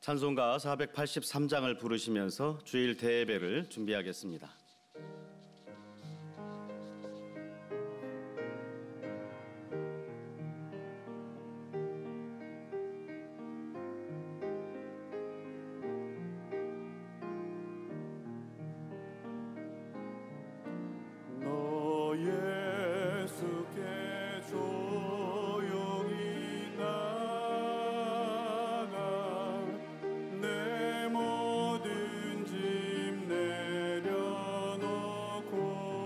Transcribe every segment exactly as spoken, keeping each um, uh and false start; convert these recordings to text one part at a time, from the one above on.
찬송가 사백팔십삼 장을 부르시면서 주일 대예배를 준비하겠습니다. 너 예수께 조용히 나가 내 모든 짐 내려놓고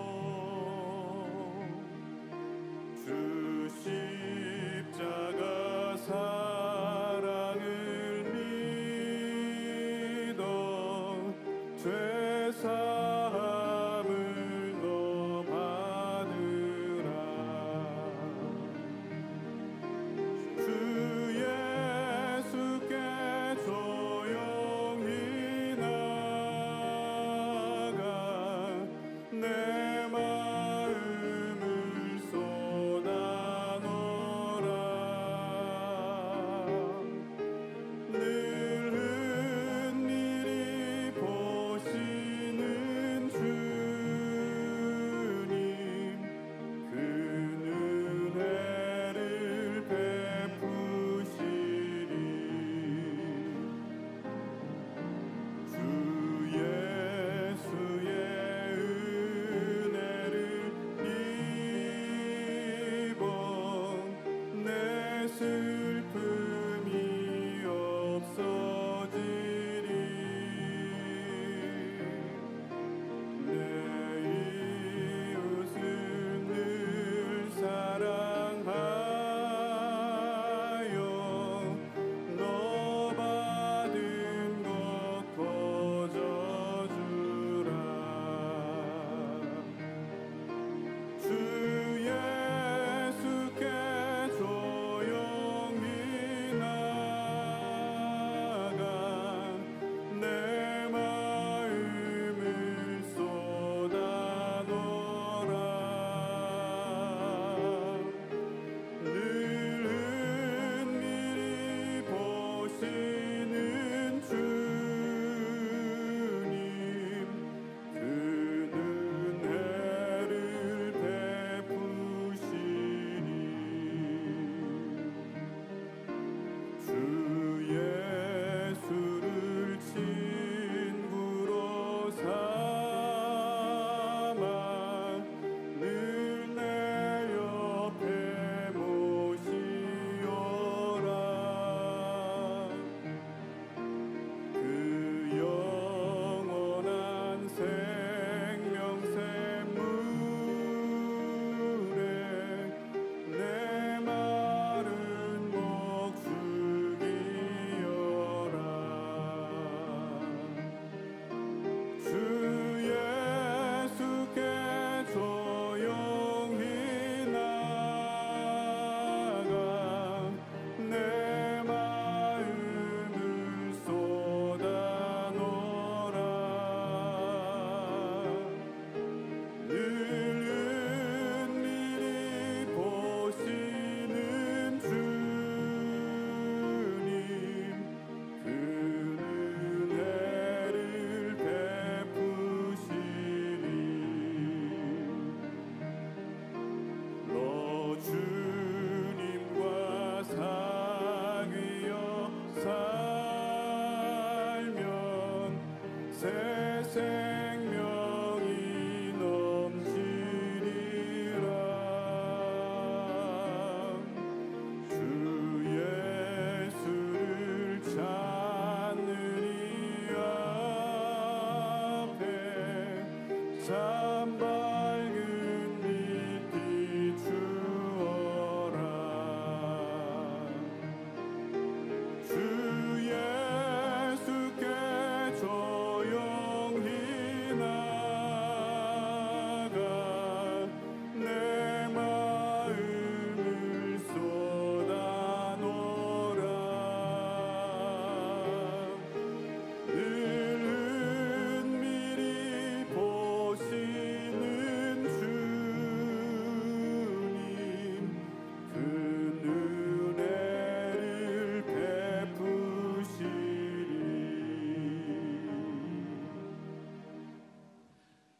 주 십자가 사랑을 믿어 죄사함을 너 받으라. 주 예수께 조용히 나가 내 마음을 쏟아놓으라. 늘 은밀히 보시는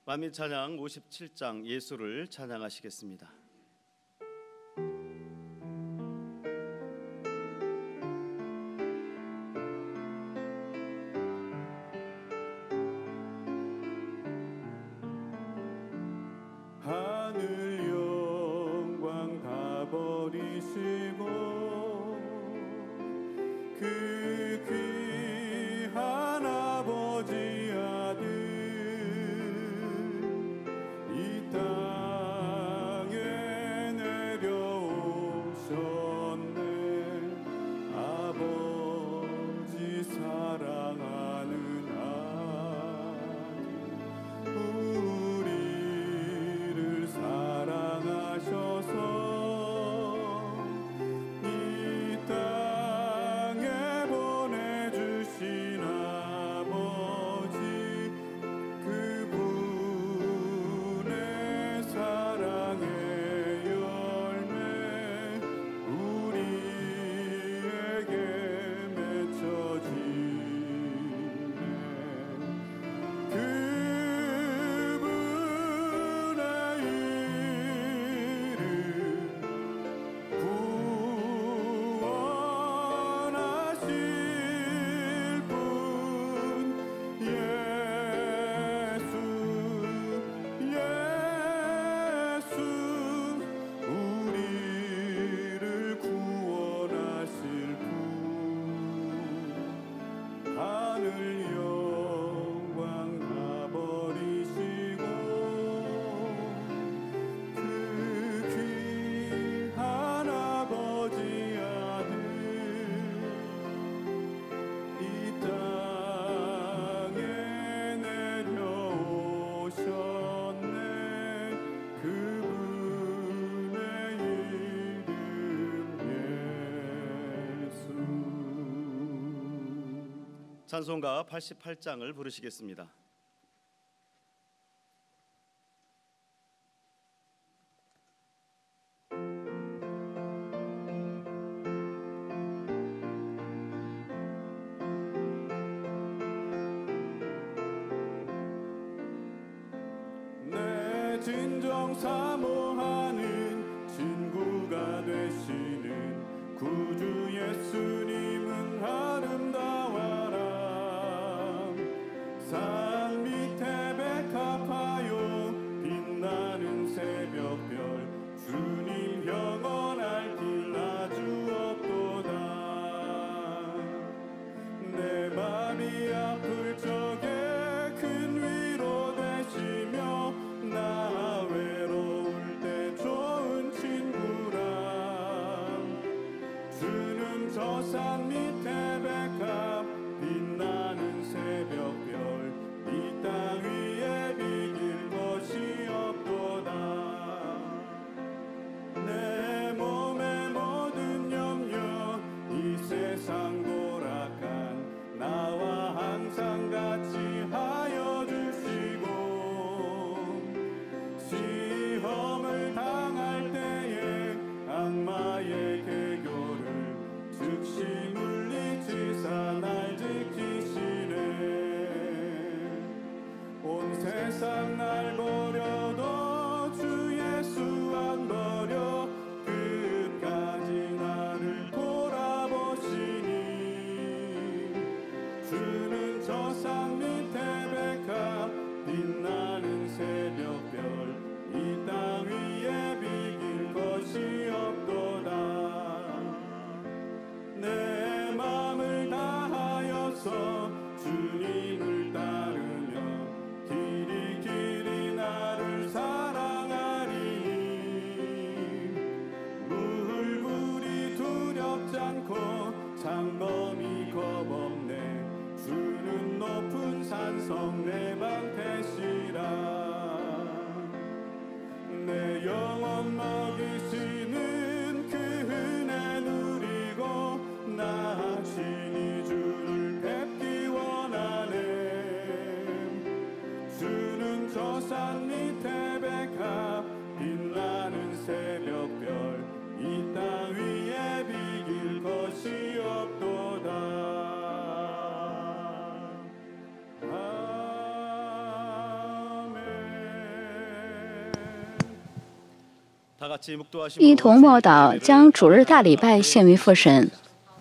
만민찬양 오십칠 장 예수를 찬양하시겠습니다. 하늘 영광 다 버리시고 그 귀한 아버지 아들 이 땅에 내려오셨네. 아버지 사랑하는 아들 우리를 사랑하셔서 이 땅에 보내주신 아버지 그분의 사랑의 열매 우리에게 맺혀지네. 그분의 이름 구원하실 분 예수 예수 우리를 구원하실 분 하늘 영광 다 버리시고 그 귀한 아버지 아들 이 땅에 내려오셨네. 그분의 이름 예수. 찬송가 팔십팔 장을 부르시겠습니다. 내 진정 사모하는 친구가 되시는 구주 예수님은 아름다워라. 산 밑에 백합하여 빛나는 새벽별 주님 영원할 길 아주 없도다. 내 맘이 아플 적에 큰 위로 되시며 나 외로울 때 좋은 친구라. 주는 저 산 밑에 백합 빛나는 새벽별 이 땅 위에 비길 것이 없도다. 내 몸의 모든 염려 이 세상 고락한 나와 항상 같이 하여 주시고 시험을 당할 때에 악마의 개교를 즉시 물리 一同默祷，将主日大礼拜献于父神。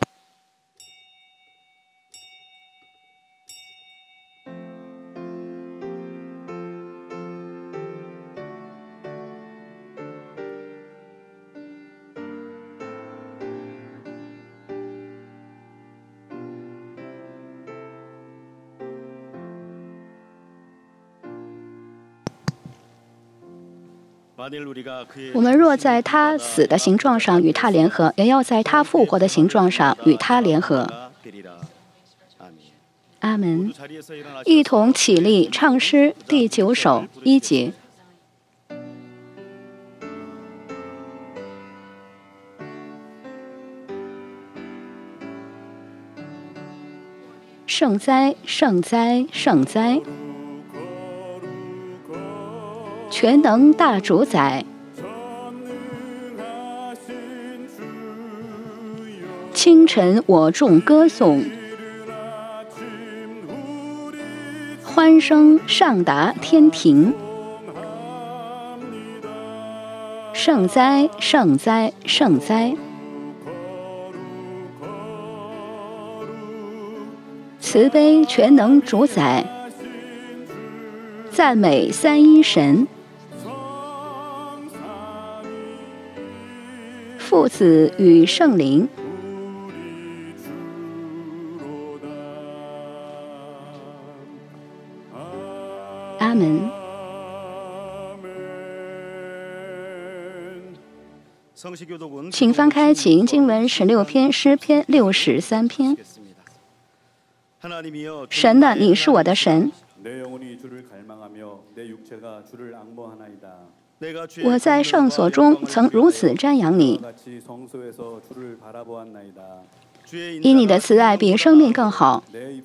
我们若在他死的形状上与他联合，也要在他复活的形状上与他联合。阿门。一同起立唱诗第九首一节。圣哉，圣哉，圣哉！全能大主宰，清晨我众歌颂，欢声上达天庭。圣哉，圣哉，圣哉！慈悲全能主宰，赞美三一神。父子与圣灵，阿门。请翻开《启经文》十六篇诗篇六十三篇。神啊，你是我的神。我在圣所中曾如此瞻仰你，以你的慈爱比生命更好。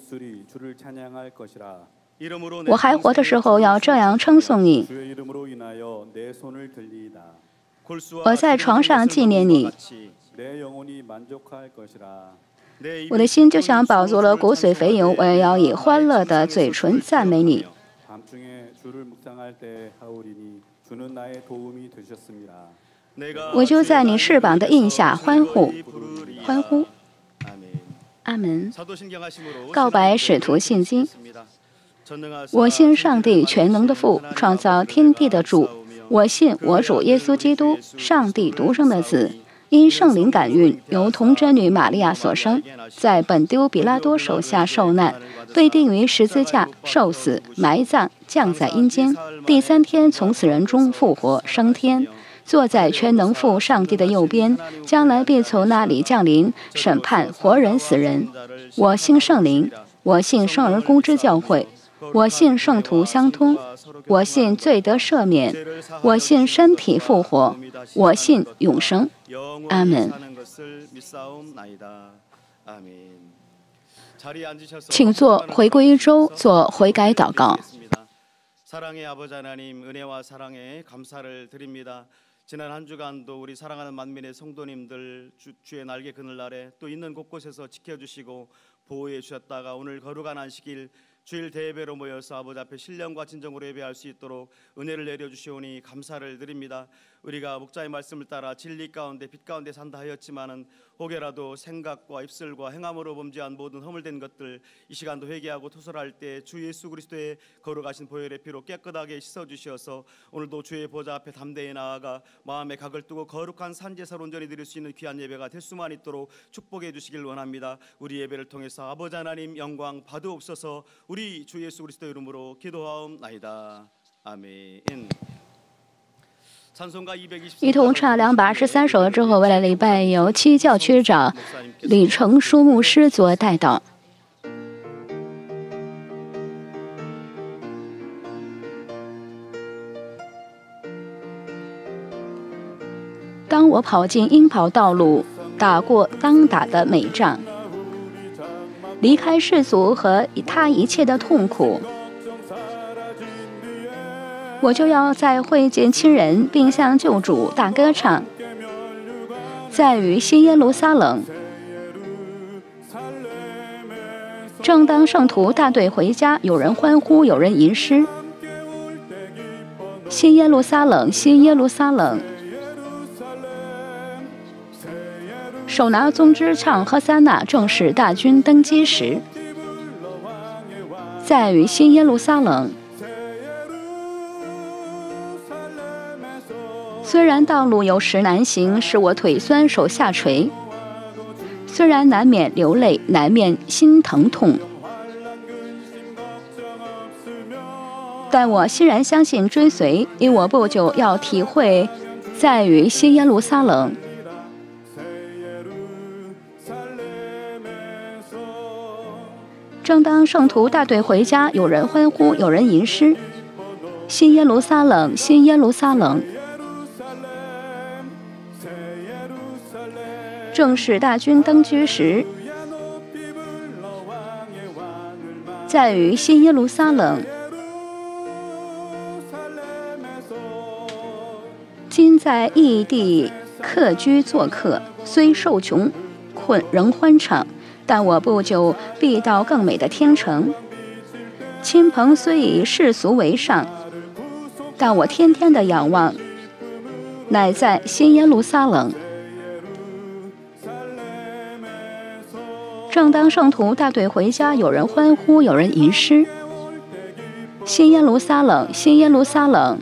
我还活的时候要这样称颂你，我在床上纪念你，我的心就像饱足了骨髓肥油，我也要以欢乐的嘴唇赞美你。我就在你翅膀的印下欢呼，欢呼，阿门。告白使徒信经。我信上帝全能的父，创造天地的主。我信我主耶稣基督，上帝独生的子，因圣灵感孕，由童贞女玛利亚所生，在本丢彼拉多手下受难，被钉于十字架，受死，埋葬，降在阴间，第三天从死人中复活，升天，坐在全能父上帝的右边，将来必从那里降临，审判活人死人。我信圣灵，我信圣而公之教会，我信圣徒相通，我信罪得赦免，我信身体复活，我信永生。阿门。请坐，回归一周，做悔改祷告。 사랑의 아버지 하나님, 은혜와 사랑에 감사를 드립니다. 지난 한 주간도 우리 사랑하는 만민의 성도님들 주, 주의 날개 그늘 아래 또 있는 곳곳에서 지켜주시고 보호해 주셨다가 오늘 거룩한 안식일 주일 대예배로 모여서 아버지 앞에 신령과 진정으로 예배할 수 있도록 은혜를 내려주시오니 감사를 드립니다. 우리가 목자의 말씀을 따라 진리 가운데 빛 가운데 산다 하였지만은 혹여라도 생각과 입술과 행함으로 범죄한 모든 허물된 것들 이 시간도 회개하고 토설할 때 주 예수 그리스도의 거룩하신 보혈의 피로 깨끗하게 씻어주시어서 오늘도 주의 보좌 앞에 담대히 나아가 마음의 각을 두고 거룩한 산제사로 온전히 드릴 수 있는 귀한 예배가 될 수만 있도록 축복해 주시길 원합니다. 우리 예배를 통해서 아버지 하나님 영광 받으옵소서. 우리 주 예수 그리스도 이름으로 기도하옵나이다. 아멘. 一同唱两百二十三首了之后，未来礼拜由七教区长李成书牧师做代祷。当我跑进鹰跑道路，打过当打的美仗，离开世俗和他一切的痛苦，我就要再会见亲人，并向救主大歌唱。在于新耶路撒冷，正当圣徒大队回家，有人欢呼，有人吟诗。新耶路撒冷，新耶路撒冷， 手拿宗之唱和撒那正式大军登基时，在于新耶路撒冷。虽然道路有时难行，使我腿酸手下垂，虽然难免流泪，难免心疼痛，但我欣然相信追随，因我不久要体会在于新耶路撒冷。正当圣徒大队回家，有人欢呼，有人吟诗：新耶路撒冷，新耶路撒冷。正式大军登基时，在于新耶路撒冷。今在异地客居做客，虽受穷困，仍欢畅。但我不久必到更美的天城。亲朋虽以世俗为上，但我天天的仰望，乃在新耶路撒冷。正当圣徒大队回家，有人欢呼，有人吟诗：新耶路撒冷，新耶路撒冷。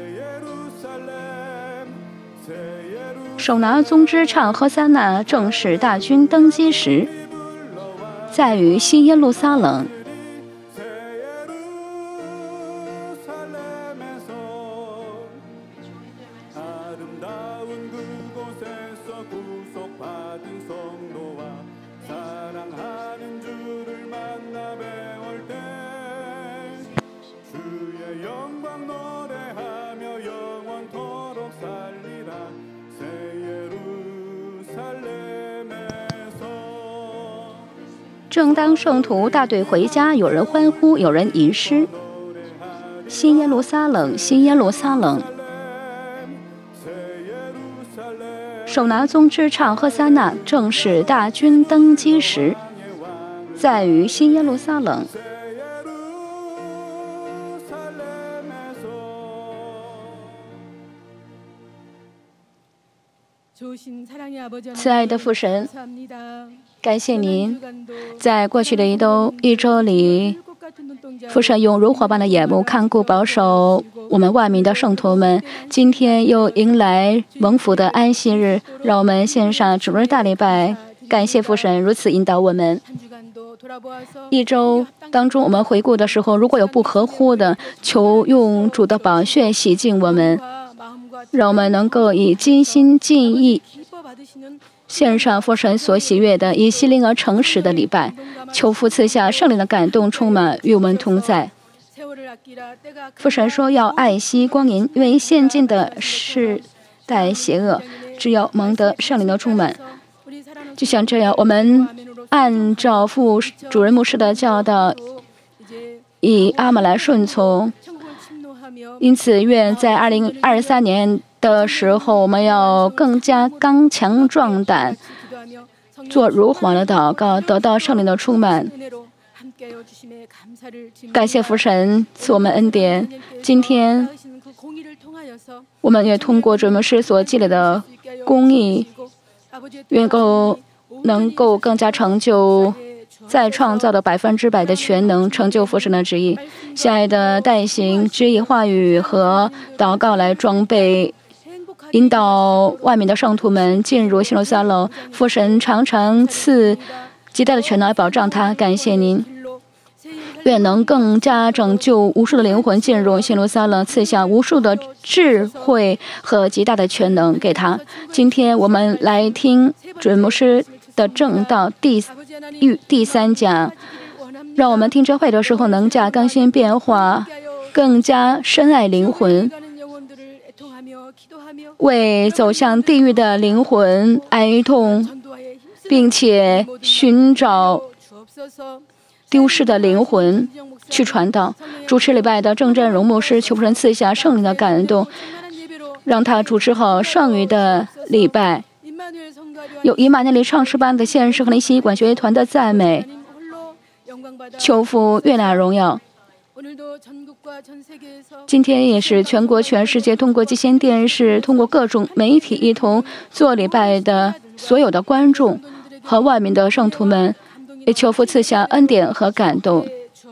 手拿宗之唱和撒那正式大军登基时，在于新耶路撒冷。正当圣徒大队回家，有人欢呼，有人吟诗：新耶路撒冷，新耶路撒冷。手拿宗之唱和撒那正式大军登基时，在于新耶路撒冷。慈爱的父神，感谢您在过去的一周一周里，父神用如火般的眼目看顾保守我们万民的圣徒们。今天又迎来蒙福的安息日，让我们献上主日大礼拜，感谢父神如此引导我们。一周当中，我们回顾的时候，如果有不合乎的，求用主的宝血洗净我们，让我们能够以尽心尽意献上父神所喜悦的以心灵而诚实的礼拜。求父赐下圣灵的感动，充满与我们同在。父神说要爱惜光阴，因为现今的世代邪恶，只有蒙得圣灵的充满。就像这样，我们按照父主任牧师的教导，以阿们来顺从。因此，愿在二零二三年的时候，我们要更加刚强壮胆，做如火的祷告，得到圣灵的充满。感谢父神赐我们恩典。今天，我们也通过主任牧师所积累的公义，愿够能够更加成就再创造的百分之百的全能，成就父神的旨意。亲爱的代行，只以话语和祷告来装备，引导外面的圣徒们进入新耶路撒冷。父神常常赐极大的全能来保障他。感谢您，愿能更加拯救无数的灵魂进入新耶路撒冷，赐下无数的智慧和极大的全能给他。今天我们来听主任牧师的正道第第三讲，让我们听这会的时候能加更新变化，更加深爱灵魂，为走向地狱的灵魂哀痛，并且寻找丢失的灵魂去传道。主持礼拜的郑振荣牧师，求神赐下圣灵的感动，让他主持好剩余的礼拜。有以马内利唱诗班的献诗和灵犀管弦乐团的赞美，求父悦纳荣耀。 今天也是全国全世界通过基线电视、通过各种媒体一同做礼拜的所有的观众和万民的圣徒们，也求父赐下恩典和感动。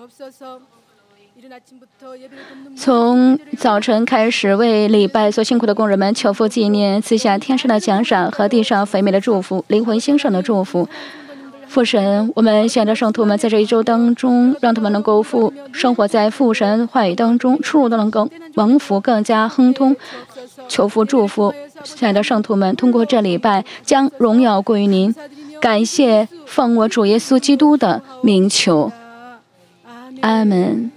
从早晨开始为礼拜所辛苦的工人们求父纪念，赐下天上的奖赏和地上肥美的祝福，灵魂兴盛的祝福。父神，我们现在的圣徒们在这一周当中，让他们能够父生活在父神话语当中，出入都能够蒙福，更加亨通。求父祝福亲爱的圣徒们，通过这礼拜将荣耀归于您。感谢奉我主耶稣基督的名求，阿门。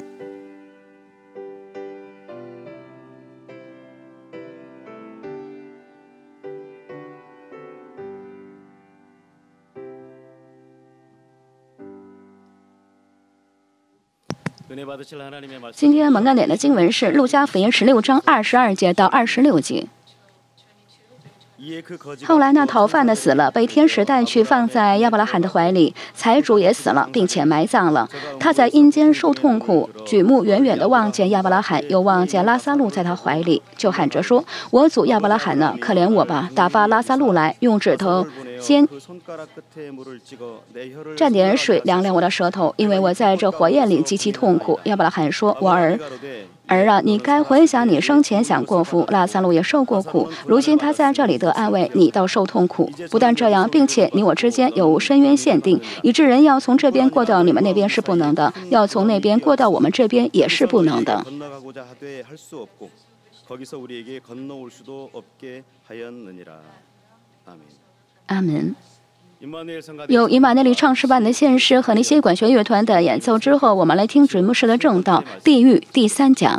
今天蒙干点的经文是路加福音十六章二十二节到二十六节。后来那逃犯的死了，被天使带去放在亚伯拉罕的怀里，财主也死了，并且埋葬了。他在阴间受痛苦，举目远远地望见亚伯拉罕，又望见拉撒路在他怀里，就喊着说：我主亚伯拉罕呢，可怜我吧，打发拉撒路来，用指头先蘸点水凉凉我的舌头，因为我在这火焰里极其痛苦。亚伯拉罕说：我儿儿啊，你该回想你生前享过福，拉撒路也受过苦，如今他在这里得安慰，你倒受痛苦。不但这样，并且你我之间有深渊限定，以致人要从这边过到你们那边是不能的，要从那边过到我们这边也是不能的。阿门。有以马内利唱诗班的献诗和那些管弦乐团的演奏之后，我们来听主牧师的正道地狱第三讲。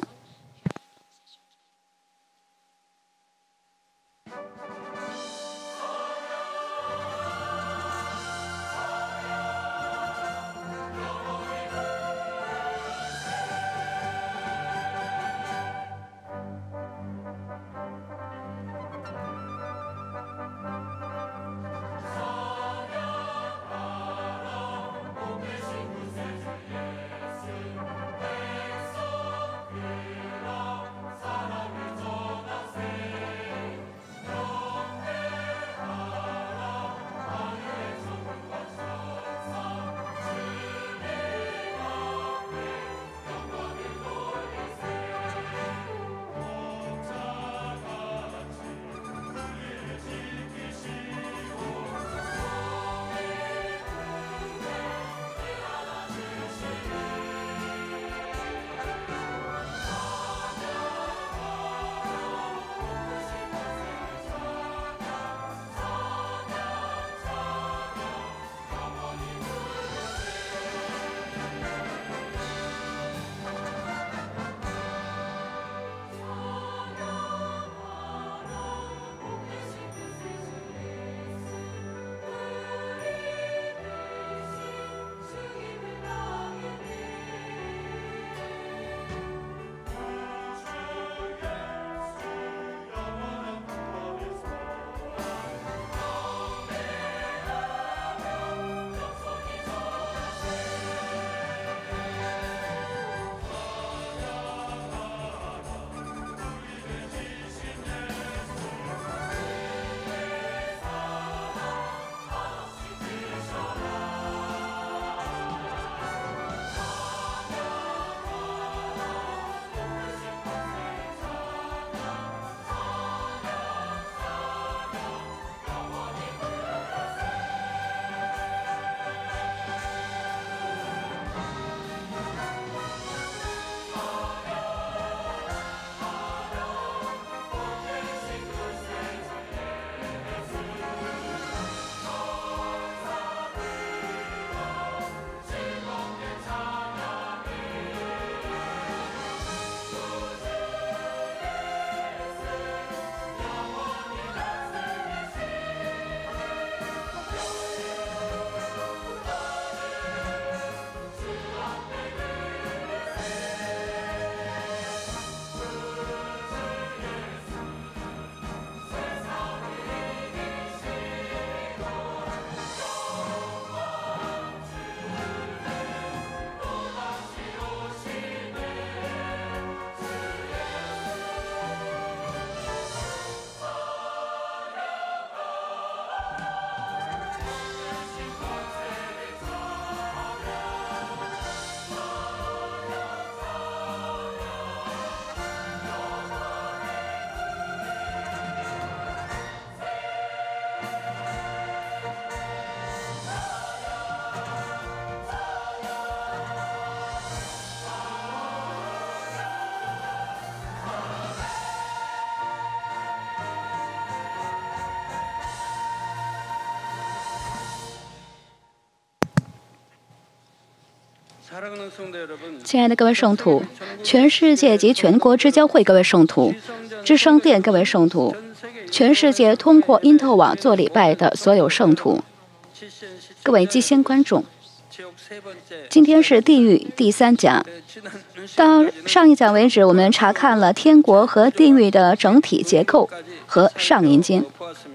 亲爱的各位圣徒，全世界及全国之教会各位圣徒，至圣殿各位圣徒，全世界通过因特网做礼拜的所有圣徒，各位基先观众，今天是地狱第三讲。到上一讲为止，我们查看了天国和地狱的整体结构和上阴间。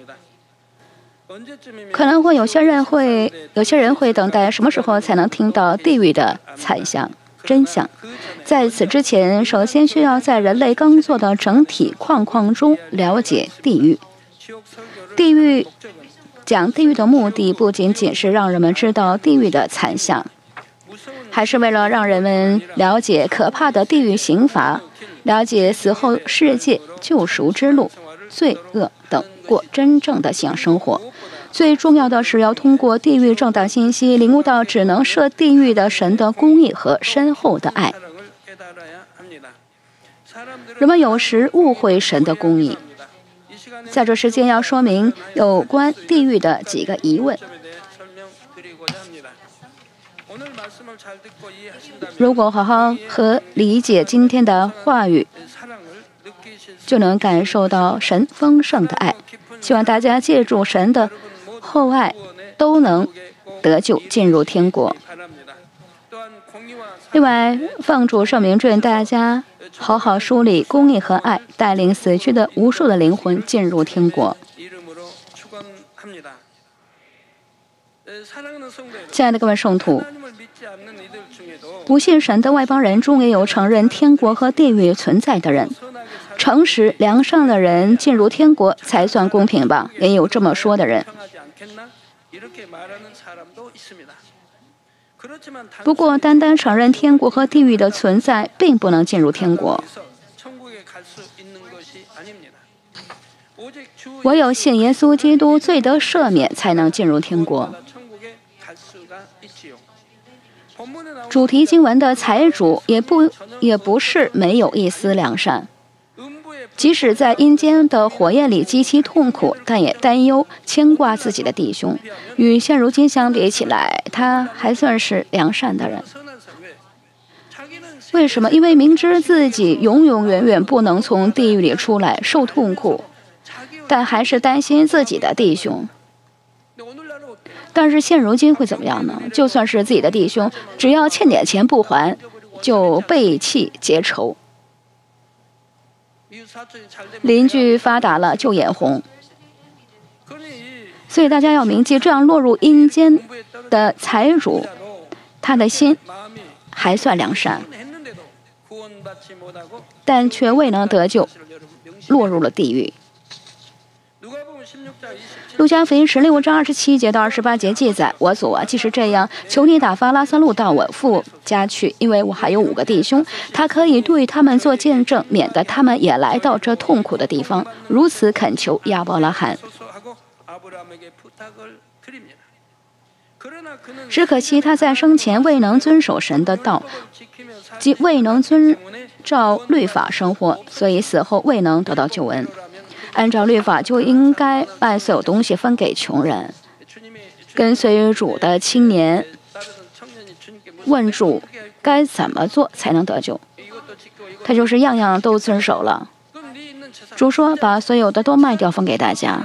可能会有些人会有些人会等待什么时候才能听到地狱的惨象真相。在此之前，首先需要在人类耕作的整体框框中了解地狱。地狱讲地狱的目的不仅仅是让人们知道地狱的惨象，还是为了让人们了解可怕的地狱刑罚，了解死后世界救赎之路、罪恶等，过真正的信仰生活。最重要的是要通过地狱正当信息，领悟到只能设地狱的神的公义和深厚的爱。人们有时误会神的公义，在这时间要说明有关地狱的几个疑问。如果好好和理解今天的话语，就能感受到神丰盛的爱。希望大家借助神的厚爱，都能得救进入天国。另外，奉主圣名祝愿大家好好梳理公义和爱，带领死去的无数的灵魂进入天国。亲爱的各位圣徒，不信神的外邦人中也有承认天国和地狱存在的人。诚实良善的人进入天国才算公平吧，也有这么说的人。不过，单单承认天国和地狱的存在，并不能进入天国。唯有信耶稣基督罪得赦免，才能进入天国。主题经文的财主也不也不是没有一丝良善。即使在阴间的火焰里极其痛苦，但也担忧牵挂自己的弟兄。与现如今相比起来，他还算是良善的人。为什么？因为明知自己永永远远不能从地狱里出来，受痛苦，但还是担心自己的弟兄。但是现如今会怎么样呢？就算是自己的弟兄，只要欠点钱不还，就背弃结仇。邻居发达了就眼红，所以大家要铭记，这样落入阴间的财主，他的心还算良善，但却未能得救，落入了地狱。路加福音十六章二十七节到二十八节记载：我主啊，既是这样，求你打发拉撒路到我父家去，因为我还有五个弟兄，他可以对他们做见证，免得他们也来到这痛苦的地方。如此恳求亚伯拉罕。只可惜他在生前未能遵守神的道，即未能遵照律法生活，所以死后未能得到救恩。按照律法，就应该把所有东西分给穷人。跟随主的青年问主该怎么做才能得救，他就是样样都遵守了。主说：“把所有的都卖掉，分给大家。”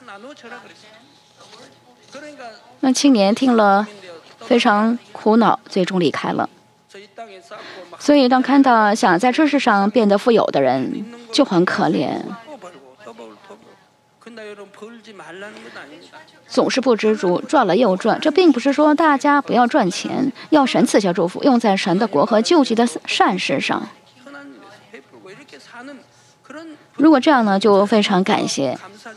那青年听了非常苦恼，最终离开了。所以，当看到想在知识上变得富有的人，就很可怜。总是不知足，赚了又赚。这并不是说大家不要赚钱，要神赐下祝福，用在神的国和救济的善事上。如果这样呢，就非常感谢。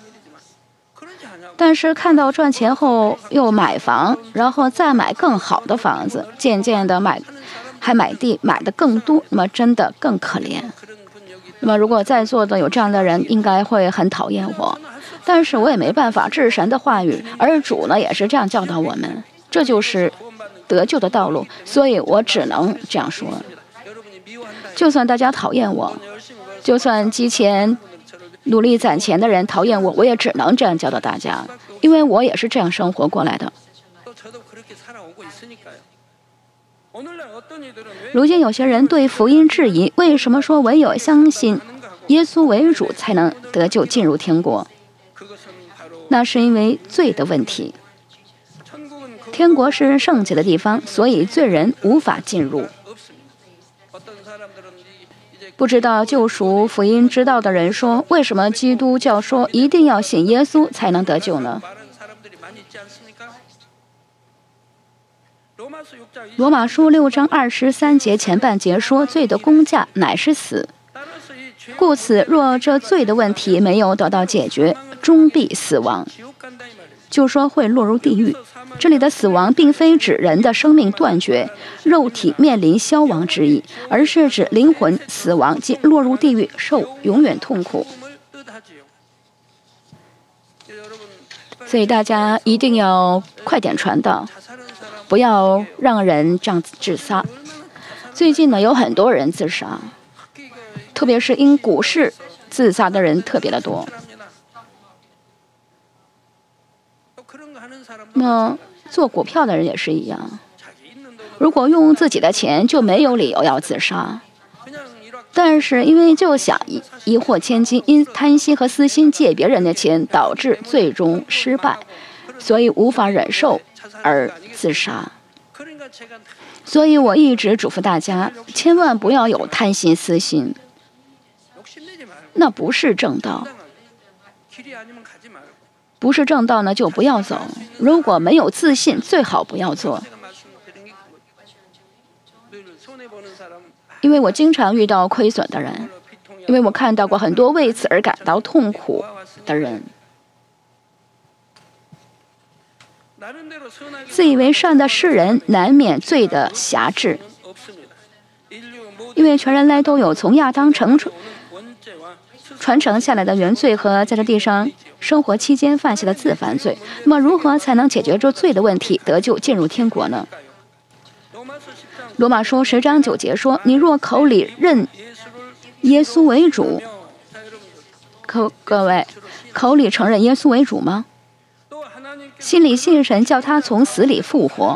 但是看到赚钱后又买房，然后再买更好的房子，渐渐的买，还买地买的更多，那么真的更可怜。那么如果在座的有这样的人，应该会很讨厌我。但是我也没办法，这是神的话语，而主呢也是这样教导我们，这就是得救的道路，所以我只能这样说。就算大家讨厌我，就算积钱努力攒钱的人讨厌我，我也只能这样教导大家，因为我也是这样生活过来的。 如今有些人对福音质疑，为什么说唯有相信耶稣为主才能得救进入天国？那是因为罪的问题。天国是圣洁的地方，所以罪人无法进入。不知道救赎福音之道的人说，为什么基督教说一定要信耶稣才能得救呢？罗马书六章二十三节前半节说，罪的工价乃是死，故此若这罪的问题没有得到解决，终必死亡，就说会落入地狱。这里的死亡并非指人的生命断绝，肉体面临消亡之意，而是指灵魂死亡即落入地狱，受永远痛苦。所以大家一定要快点传道，不要让人这样自杀。最近呢，有很多人自杀，特别是因股市自杀的人特别的多。那做股票的人也是一样，如果用自己的钱，就没有理由要自杀。但是因为就想一获千金，因贪心和私心借别人的钱，导致最终失败，所以无法忍受而自杀。所以我一直嘱咐大家，千万不要有贪心私心，那不是正道。不是正道呢，就不要走。如果没有自信，最好不要做。因为我经常遇到亏损的人，因为我看到过很多为此而感到痛苦的人。自以为善的世人难免罪的辖制，因为全人类都有从亚当成传承下来的原罪和在这地上生活期间犯下的自犯罪。那么如何才能解决这罪的问题，得救进入天国呢？罗马书十章九节说，你若口里认耶稣为主，各各位口里承认耶稣为主吗？心里信神叫他从死里复活，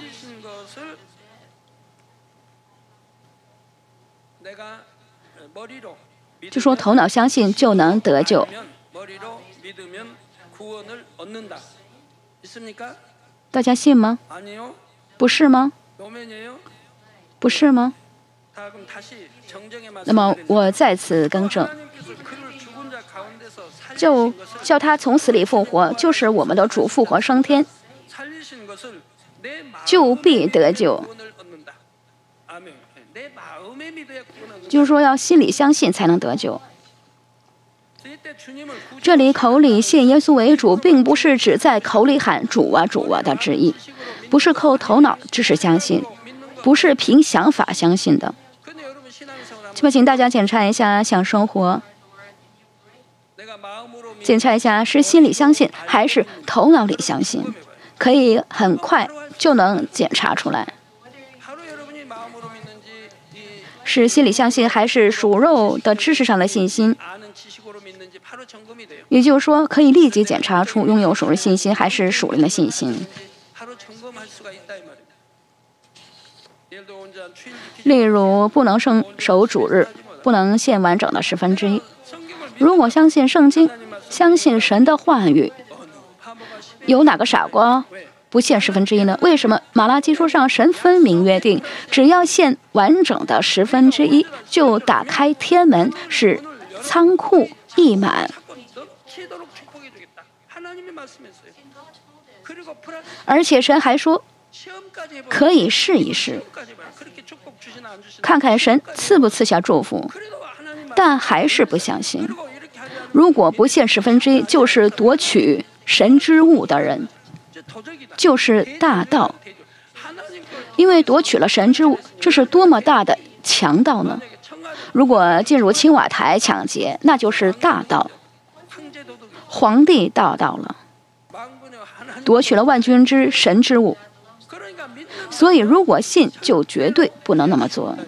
就说头脑相信就能得救。大家信吗？不是吗？不是吗？那么我再次更正，就叫他从死里复活，就是我们的主复活升天，就必得救。就是说要心里相信才能得救。这里口里信耶稣为主，并不是指在口里喊主啊主啊的旨意，不是靠头脑知识相信，不是凭想法相信的。这么请大家检查一下想生活，检查一下是心里相信还是头脑里相信，可以很快就能检查出来。是心里相信还是属肉的知识上的信心，也就是说可以立即检查出拥有属灵信心还是属灵的信心。例如不能圣守主日，不能献完整的十分之一。如果相信圣经，相信神的话语，有哪个傻瓜不献十分之一呢？为什么马拉基书上神分明约定，只要献完整的十分之一，就打开天门，使仓库溢满。而且神还说，可以试一试，看看神赐不赐下祝福，但还是不相信。如果不献十分之一，就是夺取神之物的人，就是大盗。因为夺取了神之物，这是多么大的强盗呢？如果进入青瓦台抢劫，那就是大盗，皇帝盗盗了，夺取了万军之神之物。所以如果信，就绝对不能那么做。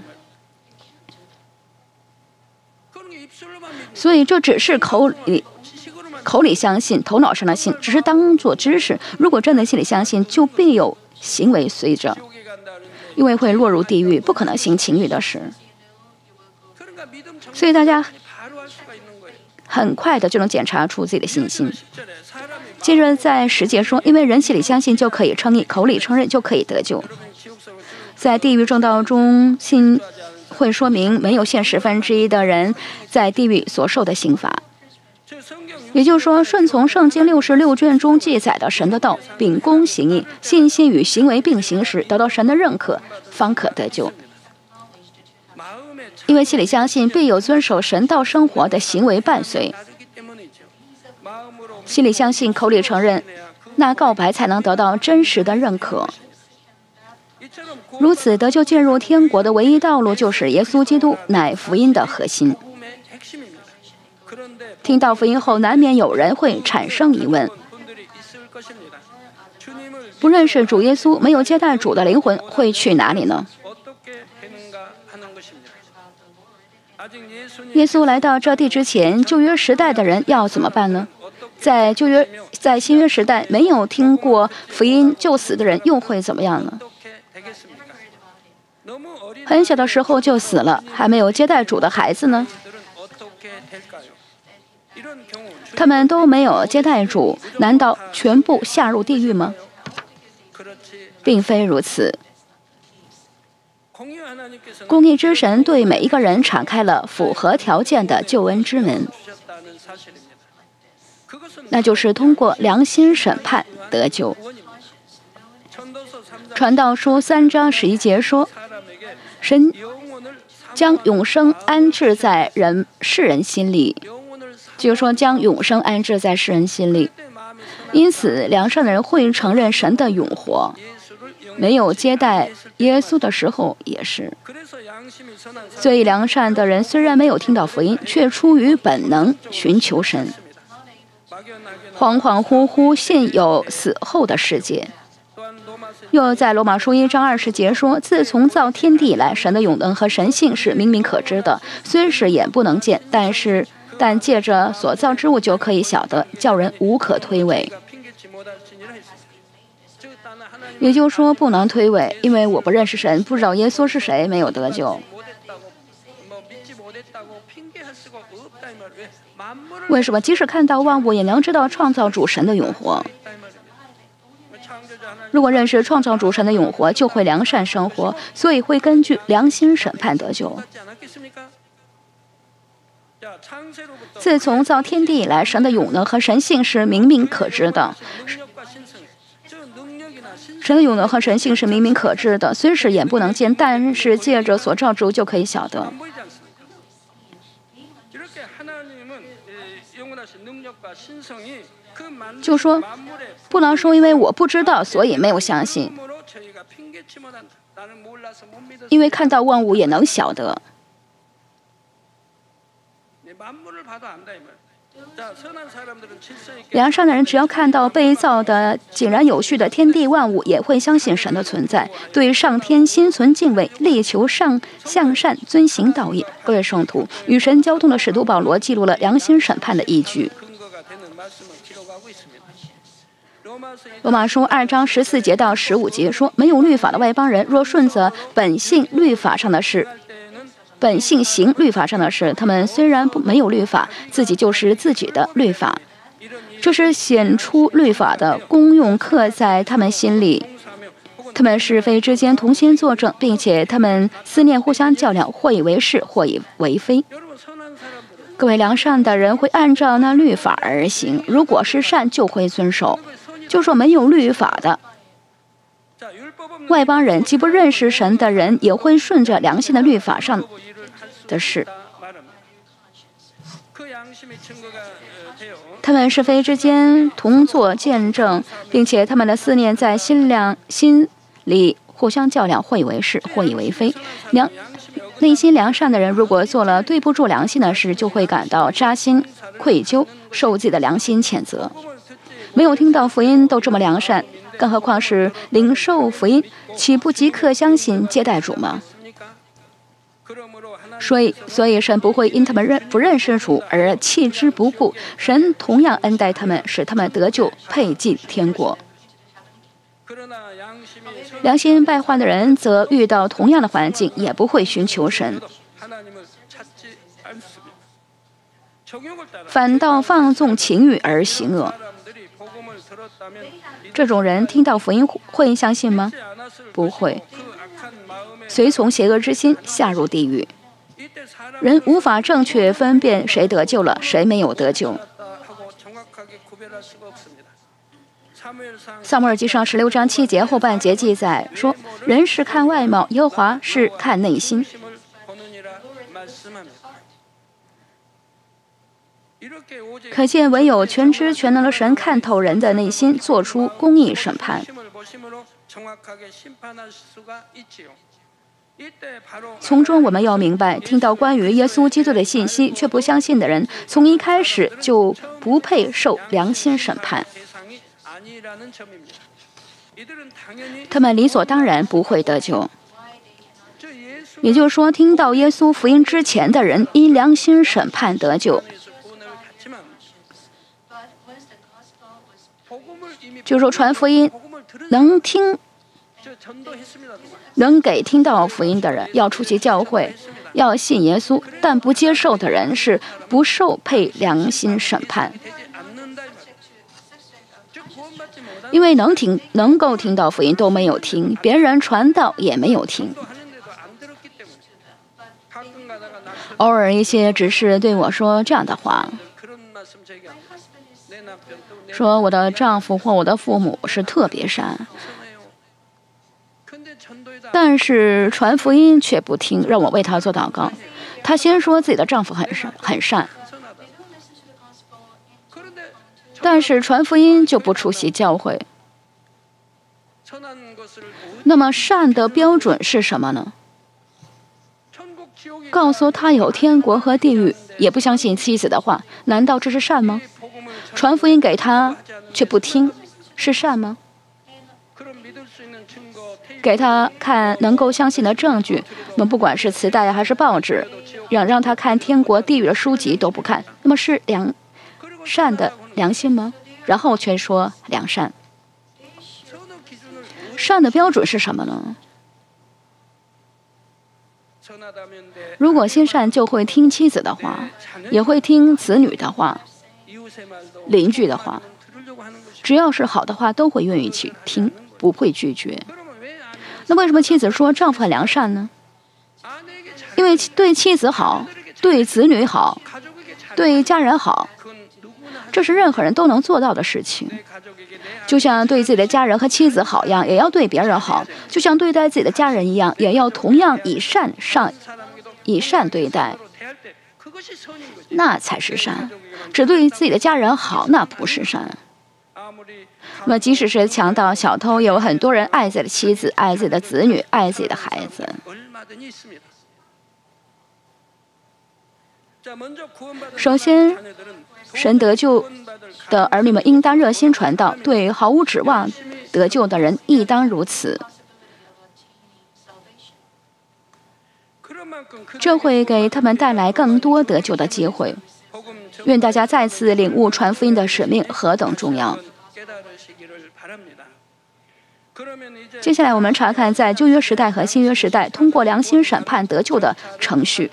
所以这只是口里口里相信，头脑上的信，只是当作知识。如果真的心里相信，就必有行为随着。 因为会落入地狱，不可能行情欲的事。所以大家很快的就能检查出自己的信心。接着在十节说，因为人心里相信就可以称义，口里承认就可以得救。在地狱正道中，信会说明没有献十分之一的人在地狱所受的刑罚。也就是说，顺从圣经六十六卷中记载的神的道，秉公行义，信心与行为并行时，得到神的认可，方可得救。因为心里相信，必有遵守神道生活的行为伴随。心里相信，口里承认，那告白才能得到真实的认可。如此得救进入天国的唯一道路，就是耶稣基督乃福音的核心。听到福音后，难免有人会产生疑问：不认识主耶稣、没有接待主的灵魂会去哪里呢？耶稣来到这地之前，旧约时代的人要怎么办呢？在旧约、在新约时代，没有听过福音就死的人又会怎么样呢？很小的时候就死了，还没有接待主的孩子呢？他们都没有接待主，难道全部下入地狱吗？并非如此。公义之神对每一个人敞开了符合条件的救恩之门，那就是通过良心审判得救。传道书三章十一节说，神将永生安置在人世人心里，就是说将永生安置在世人心里。因此良善的人会承认神的永活，没有接待耶稣的时候也是。所以良善的人虽然没有听到福音，却出于本能寻求神，恍恍惚惚信有死后的世界。又在罗马书一章二十节说，自从造天地以来，神的永能和神性是明明可知的，虽是眼不能见，但是但借着所造之物就可以晓得，叫人无可推诿。也就是说不能推诿，因为我不认识神，不知道耶稣是谁，没有得救。为什么？即使看到万物，也能知道创造主神的永活。如果认识创造主神的永活，就会良善生活，所以会根据良心审判得救。自从造天地以来，神的永能和神性是明明可知的。神的永能和神性是明明可知的，虽是眼不能见，但是借着所造之物就可以晓得。就说不能说因为我不知道所以没有相信，因为看到万物也能晓得。良善的人只要看到被造的井然有序的天地万物，也会相信神的存在，对上天心存敬畏，力求上向善，遵行道义。各位圣徒，与神交通的使徒保罗记录了良心审判的依据。罗马书二章十四节到十五节说，没有律法的外邦人，若顺着本性律法上的事，本性行律法上的事，他们虽然不没有律法，自己就是自己的律法。这是显出律法的功用刻在他们心里，他们是非之间同心作证，并且他们思念互相较量，或以为是，或以为非。各位良善的人会按照那律法而行，如果是善就会遵守。就说没有律法的外邦人，既不认识神的人，也会顺着良心的律法上的事。他们是非之间同作见证，并且他们的思念在心量心里互相较量，或以为是，或以为非。良内心良善的人，如果做了对不住良心的事，就会感到扎心愧疚，受自己的良心谴责。没有听到福音都这么良善，更何况是领受福音，岂不即刻相信接待主吗？所以，所以神不会因他们认不认识主而弃之不顾，神同样恩待他们，使他们得救，配进天国。 良心败坏的人则遇到同样的环境，也不会寻求神，反倒放纵情欲而行恶。这种人听到福音会相信吗？不会，随从邪恶之心下入地狱。人无法正确分辨谁得救了，谁没有得救。撒母耳记上十六章七节后半节记载说，人是看外貌，耶和华是看内心。可见唯有全知全能的神看透人的内心，做出公义审判。从中我们要明白，听到关于耶稣基督的信息却不相信的人，从一开始就不配受良心审判。他们理所当然不会得救。也就是说，听到耶稣福音之前的人，因良心审判得救。就是说，传福音能听。能给听到福音的人，要出席教会，要信耶稣，但不接受的人是不受配良心审判。因为能听、能够听到福音都没有听，别人传道也没有听。偶尔一些只是对我说这样的话，说我的丈夫或我的父母是特别善。但是传福音却不听，让我为他做祷告。他先说自己的丈夫很善，很善，但是传福音就不出席教会。那么善的标准是什么呢？告诉他有天国和地狱，也不相信妻子的话，难道这是善吗？传福音给他却不听，是善吗？给他看能够相信的证据，那么不管是磁带还是报纸，让让他看天国地狱的书籍都不看，那么是良善的良心吗？然后却说良善。善的标准是什么呢？如果心善，就会听妻子的话，也会听子女的话，邻居的话，只要是好的话，都会愿意去听，不会拒绝。那为什么妻子说丈夫很良善呢？因为对妻子好，对子女好，对家人好，这是任何人都能做到的事情。就像对自己的家人和妻子好一样，也要对别人好；就像对待自己的家人一样，也要同样以善上以善对待，那才是善。只对自己的家人好，那不是善。那么，即使是强盗、小偷，也有很多人爱自己的妻子、爱自己的子女、爱自己的孩子。首先，神得救的儿女们应当热心传道，对毫无指望得救的人亦当如此。这会给他们带来更多得救的机会。愿大家再次领悟传福音的使命何等重要。接下来我们查看在旧约时代和新约时代通过良心审判得救的程序。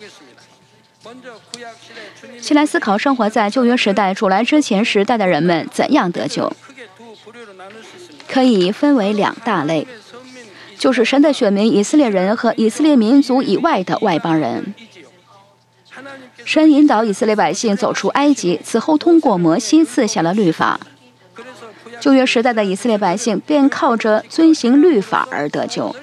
先来思考生活在旧约时代主来之前时代的人们怎样得救。可以分为两大类，就是神的选民以色列人和以色列民族以外的外邦人。神引导以色列百姓走出埃及，此后通过摩西赐下了律法。旧约时代的以色列百姓便靠着遵行律法而得救，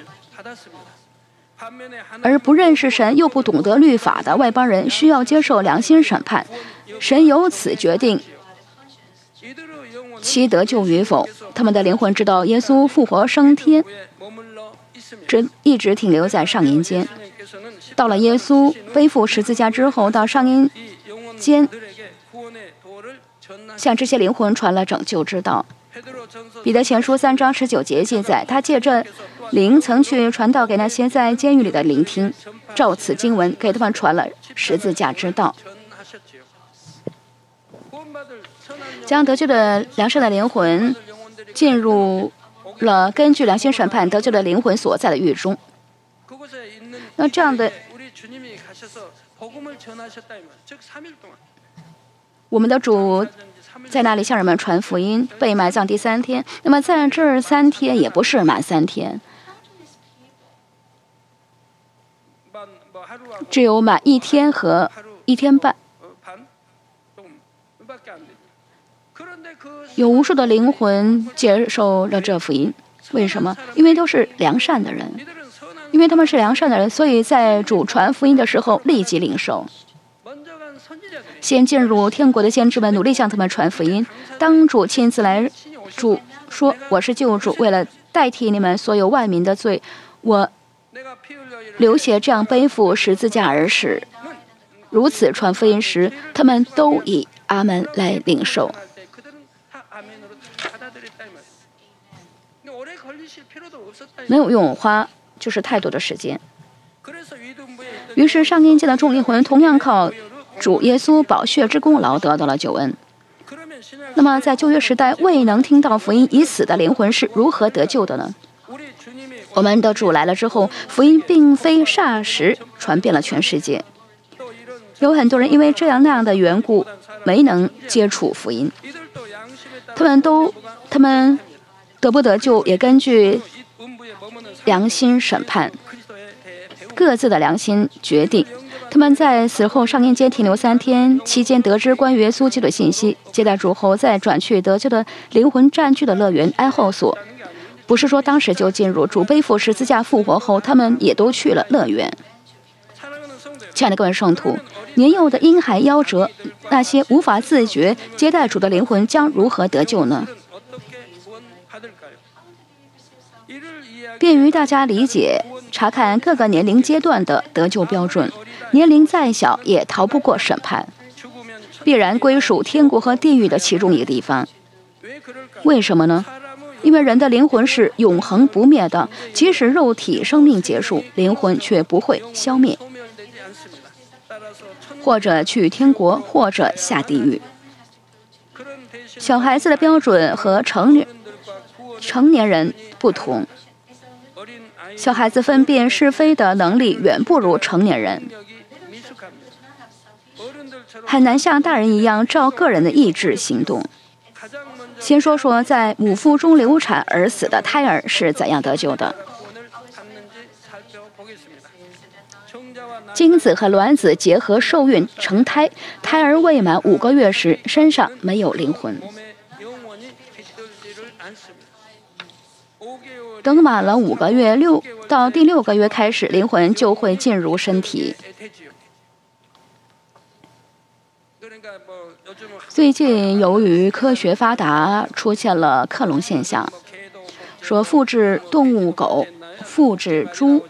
而不认识神又不懂得律法的外邦人需要接受良心审判。神由此决定其得救与否。他们的灵魂直到耶稣复活升天，只一直停留在上阴间。到了耶稣背负十字架之后，到上阴间向这些灵魂传了拯救之道。彼得前书三章十九节记载，他借着灵曾去传道给那些在监狱里的聆听，照此经文给他们传了十字架之道。将得救的良善的灵魂进入了根据良心审判得救的灵魂所在的狱中。那这样的，我们的主在那里向人们传福音，被埋葬第三天。那么在这三天也不是满三天，只有满一天和一天半。有无数的灵魂接受了这福音，为什么？因为都是良善的人，因为他们是良善的人，所以在主传福音的时候立即领受。先进入天国的先知们努力向他们传福音。当主亲自来，主说：“我是救主，为了代替你们所有万民的罪，我流血这样背负十字架而死。”如此传福音时，他们都以阿门来领受。没有用花就是太多的时间。于是上阴间的众灵魂同样靠主耶稣宝血之功劳得到了救恩。那么在旧约时代未能听到福音已死的灵魂是如何得救的呢？我们的主来了之后，福音并非霎时传遍了全世界，有很多人因为这样那样的缘故没能接触福音，他们都他们得不得救也根据良心审判，各自的良心决定。他们在死后上阴间停留三天，期间得知关于耶稣基督的信息，接待主后再转去得救的灵魂占据的乐园安后所。不是说当时就进入，主背负十字架复活后，他们也都去了乐园。亲爱的各位圣徒，年幼的婴孩夭折，那些无法自觉接待主的灵魂将如何得救呢？便于大家理解，查看各个年龄阶段的得救标准，年龄再小也逃不过审判，必然归属天国和地狱的其中一个地方。为什么呢？因为人的灵魂是永恒不灭的，即使肉体生命结束，灵魂却不会消灭，或者去天国，或者下地狱。小孩子的标准和成年成年人不同，小孩子分辨是非的能力远不如成年人，很难像大人一样照个人的意志行动。先说说在母腹中流产而死的胎儿是怎样得救的。精子和卵子结合受孕成胎，胎儿未满五个月时身上没有灵魂，等满了五个月，六到第六个月开始，灵魂就会进入身体。最近由于科学发达，出现了克隆现象，说复制动物狗，复制猪，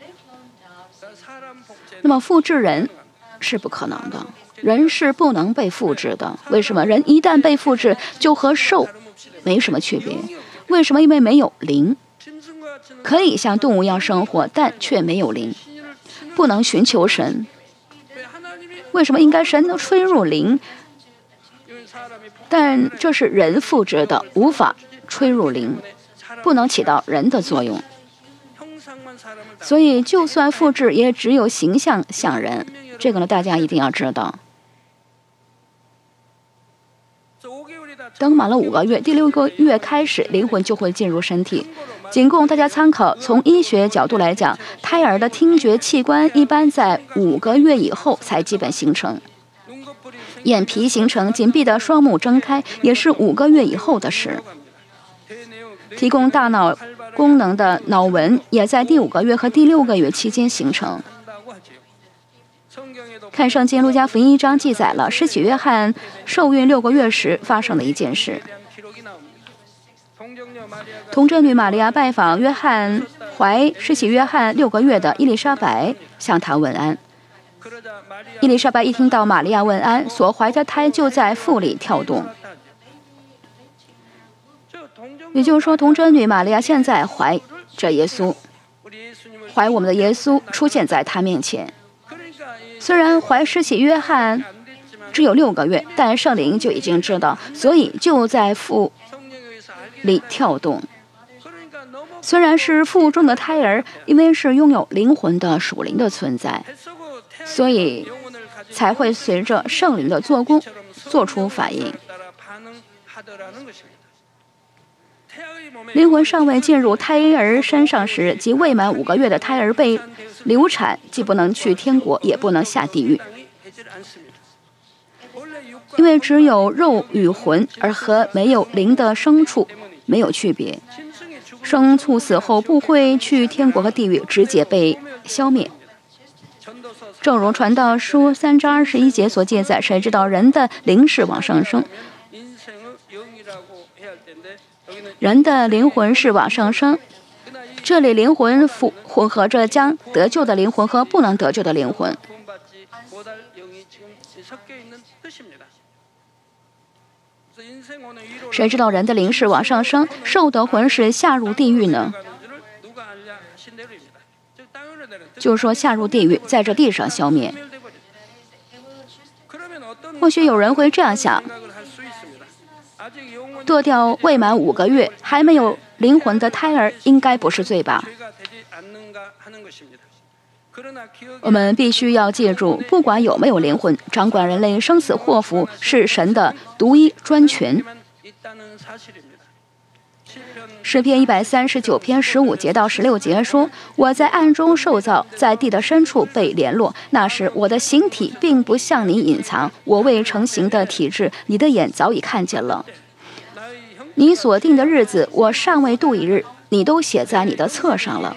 那么复制人是不可能的，人是不能被复制的。为什么？人一旦被复制，就和兽没什么区别。为什么？因为没有灵，可以像动物一样生活，但却没有灵，不能寻求神。为什么？应该神能吹入灵，但这是人复制的，无法吹入灵，不能起到人的作用。所以就算复制，也只有形象像人，这个呢大家一定要知道。等满了五个月，第六个月开始，灵魂就会进入身体。仅供大家参考，从医学角度来讲，胎儿的听觉器官一般在五个月以后才基本形成，眼皮形成，紧闭的双目睁开也是五个月以后的事。提供大脑功能的脑纹也在第五个月和第六个月期间形成。看圣经路加福音一章记载了施洗约翰受孕六个月时发生的一件事。童贞女玛利亚拜访约翰怀施洗约翰六个月的伊丽莎白，向他问安。伊丽莎白一听到玛利亚问安，所怀的胎就在腹里跳动。也就是说，童贞女玛利亚现在怀着耶稣，怀我们的耶稣出现在她面前。虽然怀施洗约翰只有六个月，但圣灵就已经知道，所以就在腹里跳动。 虽然是腹中的胎儿，因为是拥有灵魂的属灵的存在，所以才会随着圣灵的做工做出反应。灵魂尚未进入胎儿身上时，即未满五个月的胎儿被流产，既不能去天国，也不能下地狱，因为只有肉与魂，而和没有灵的牲畜没有区别。牲畜死后不会去天国和地狱，直接被消灭。正如传道书三章二十一节所记载，谁知道人的灵是往上升，人的灵魂是往上升。这里灵魂混合着将得救的灵魂和不能得救的灵魂。谁知道人的灵是往上升，兽的魂是下入地狱呢？就是说下入地狱，在这地上消灭。或许有人会这样想，剁掉未满五个月还没有灵魂的胎儿应该不是罪吧？我们必须要记住，不管有没有灵魂，掌管人类生死祸福是神的独一专权。诗篇一百三十九篇十五节到十六节说：“我在暗中受造，在地的深处被联络。那时我的形体并不向你隐藏，我未成形的体质，你的眼早已看见了。你所定的日子，我尚未度一日，你都写在你的册上了。”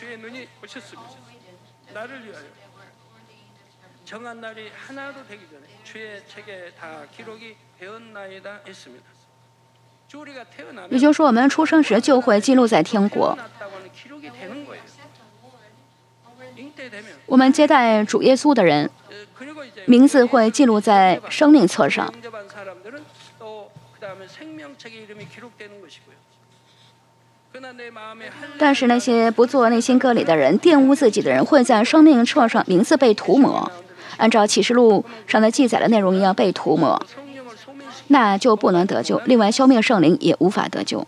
也就是说，我们出生时就会记录在天国。我们接待主耶稣的人，名字会记录在生命册上。但是那些不做内心割礼的人、玷污自己的人，会在生命册上名字被涂抹，按照启示录上的记载的内容一样被涂抹，那就不能得救。另外，消灭圣灵也无法得救。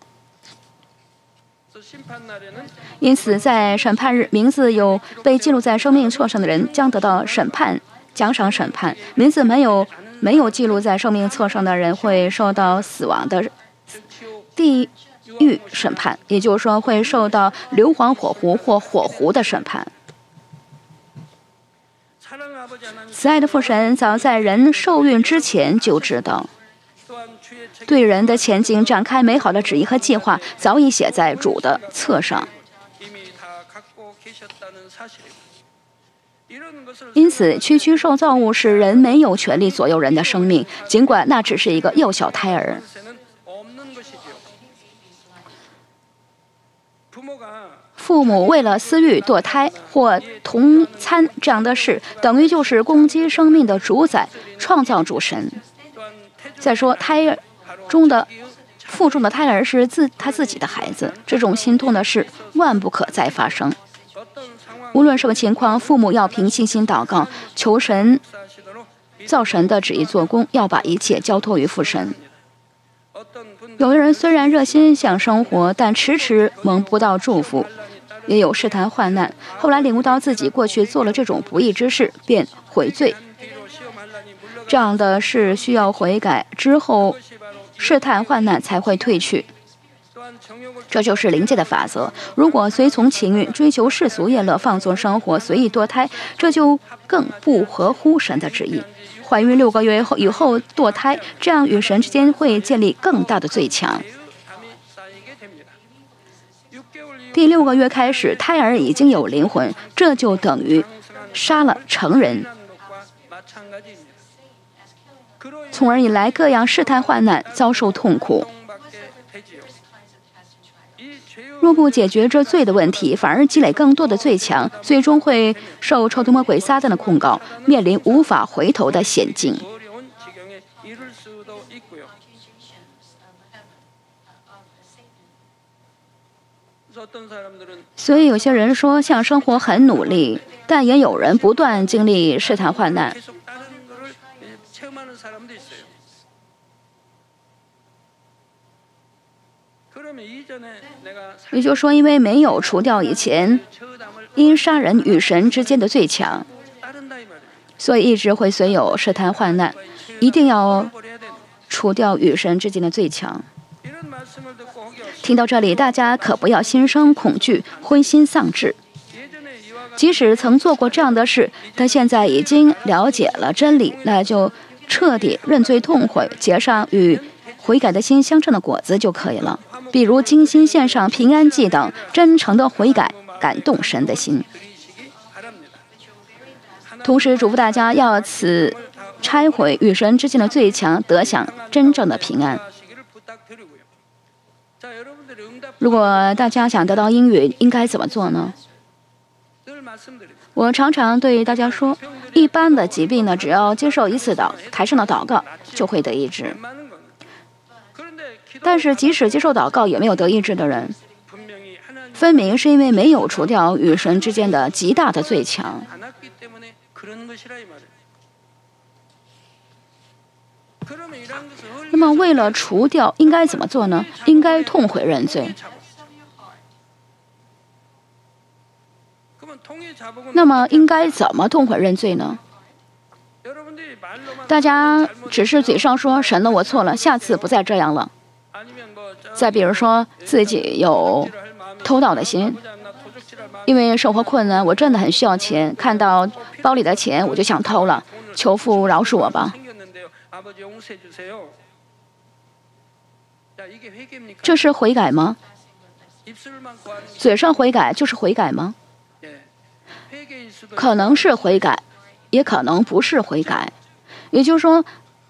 因此，在审判日，名字有被记录在生命册上的人将得到审判、奖赏审判；名字没有没有记录在生命册上的人会受到死亡的地狱审判，也就是说会受到硫磺火湖或火湖的审判。慈爱的父神早在人受孕之前就知道，对人的前景展开美好的旨意和计划，早已写在主的册上。因此，区区受造物使人没有权利左右人的生命，尽管那只是一个幼小胎儿。父母为了私欲堕胎或同餐这样的事，等于就是攻击生命的主宰、创造主神。再说，胎儿中的腹中的胎儿是自他自己的孩子，这种心痛的事万不可再发生。无论什么情况，父母要凭信心祷告，求神造神的旨意做工，要把一切交托于父神。有的人虽然热心想生活，但迟迟蒙不到祝福，也有试探患难，后来领悟到自己过去做了这种不义之事，便悔罪。这样的事需要悔改之后，试探患难才会退去。这就是灵界的法则。如果随从情欲、追求世俗宴乐、放纵生活、随意堕胎，这就更不合乎神的旨意。怀孕六个月后以后堕胎，这样与神之间会建立更大的罪墙。第六个月开始，胎儿已经有灵魂，这就等于杀了成人。从而引来各样试探患难，遭受痛苦。若不解决这罪的问题，反而积累更多的罪墙，最终会受仇敌魔鬼撒旦的控告，面临无法回头的险境。所以有些人说向生活很努力，但也有人不断经历试探患难。 也就是说，因为没有除掉以前因杀人与神之间的罪墙，所以一直会随有试探患难，一定要除掉与神之间的罪墙。听到这里，大家可不要心生恐惧、灰心丧志。即使曾做过这样的事，但现在已经了解了真理，那就彻底认罪痛悔，结上与悔改的心相称的果子就可以了。比如精心献上平安祭等，真诚的悔改，感动神的心。同时嘱咐大家要此拆毁与神之间的罪墙，得享真正的平安。如果大家想得到应允，应该怎么做呢？我常常对大家说，一般的疾病呢，只要接受一次祷台上的祷告，就会得医治。但是即使接受祷告也没有得医治的人，分明是因为没有除掉与神之间的极大的罪墙。那么为了除掉，应该怎么做呢？应该痛悔认罪。那么应该怎么痛悔认罪呢？大家只是嘴上说神呢，我错了，下次不再这样了。再比如说自己有偷盗的心，因为生活困难，我真的很需要钱，看到包里的钱我就想偷了，求父饶恕我吧。这是悔改吗？嘴上悔改就是悔改吗？可能是悔改，也可能不是悔改。也就是说，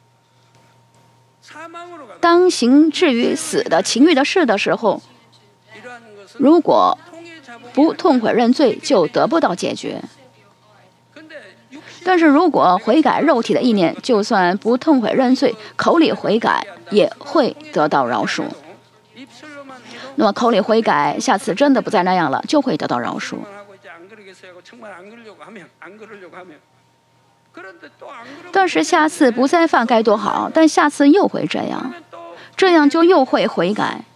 当行至于死的情欲的事的时候，如果不痛悔认罪，就得不到解决。但是如果悔改肉体的意念，就算不痛悔认罪，口里悔改也会得到饶恕。那么口里悔改，下次真的不再那样了，就会得到饶恕。但是下次不再犯该多好，但下次又会这样，这样就又会悔改。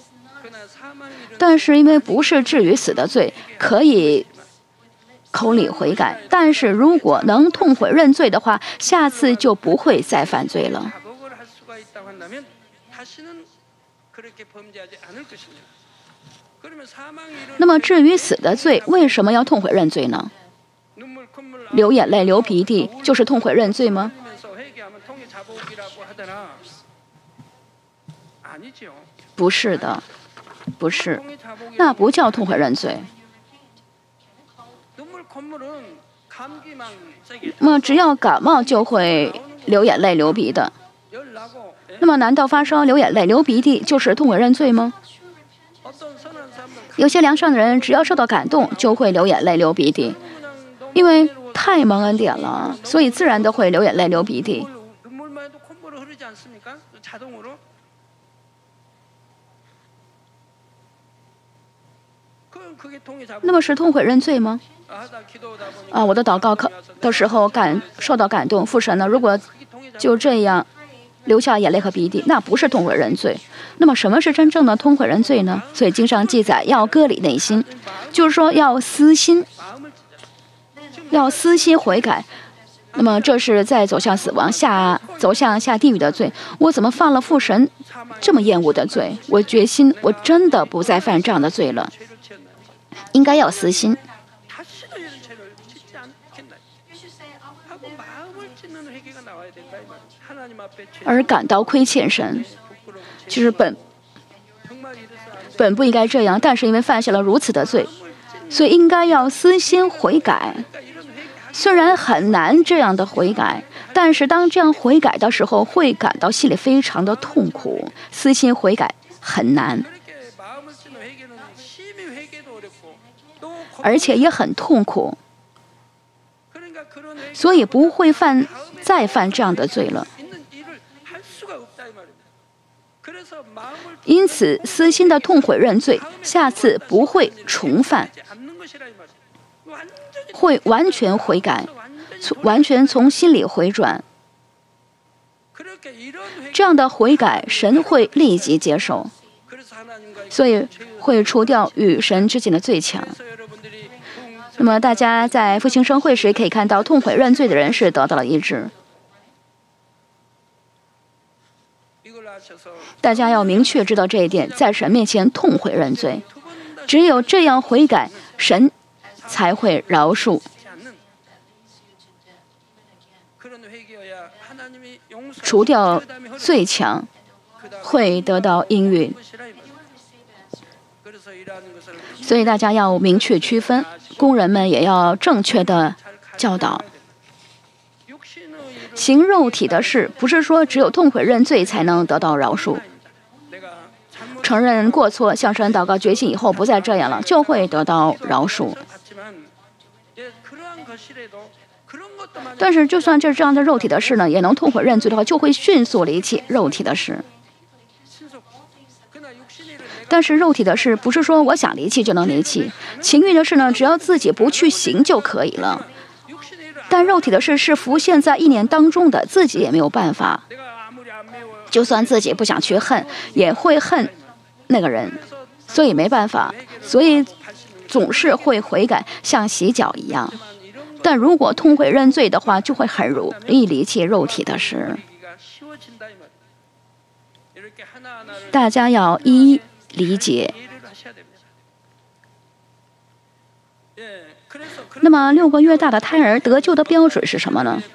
但是因为不是至于死的罪，可以口里悔改，但是如果能痛悔认罪的话，下次就不会再犯罪了。那么至于死的罪，为什么要痛悔认罪呢？流眼泪流鼻涕就是痛悔认罪吗？不是的，不是，那不叫痛悔认罪。那么只要感冒就会流眼泪流鼻的，那么难道发烧流眼泪流鼻涕就是痛悔认罪吗？有些良善的人只要受到感动就会流眼泪流鼻涕，因为太蒙恩典了，所以自然的会流眼泪流鼻涕。那么是痛悔认罪吗？啊，我的祷告的时候感受到感动，父神呢，如果就这样流下眼泪和鼻涕，那不是痛悔认罪。那么什么是真正的痛悔认罪呢？所以经上记载要割礼内心，就是说要私心，要私心悔改。那么这是在走向死亡、下走向下地狱的罪。我怎么犯了父神这么厌恶的罪？我决心，我真的不再犯这样的罪了。应该要私心。而感到亏欠神，其实本本不应该这样，但是因为犯下了如此的罪，所以应该要私心悔改。虽然很难这样的悔改，但是当这样悔改的时候，会感到心里非常的痛苦。私心悔改很难，而且也很痛苦，所以不会犯再犯这样的罪了。因此，私心的痛悔认罪，下次不会重犯，会完全悔改，完全从心里回转。这样的悔改，神会立即接受。 所以会除掉与神之间的罪墙。那么大家在复兴盛会时可以看到，痛悔认罪的人是得到了医治。大家要明确知道这一点，在神面前痛悔认罪，只有这样悔改，神才会饶恕。除掉罪墙，会得到应允。所以大家要明确区分，工人们也要正确的教导。行肉体的事，不是说只有痛悔认罪才能得到饶恕。承认过错，向神祷告，觉醒以后不再这样了，就会得到饶恕。但是，就算这这样的肉体的事呢，也能痛悔认罪的话，就会迅速离弃肉体的事。但是肉体的事不是说我想离弃就能离弃，情欲的事呢，只要自己不去行就可以了。但肉体的事是浮现在意念当中的，自己也没有办法。就算自己不想去恨，也会恨那个人，所以没办法，所以总是会悔改，像洗脚一样。但如果痛悔认罪的话，就会很容易离弃肉体的事。大家要一一理解。那么六个月大的胎儿得救的标准是什么呢？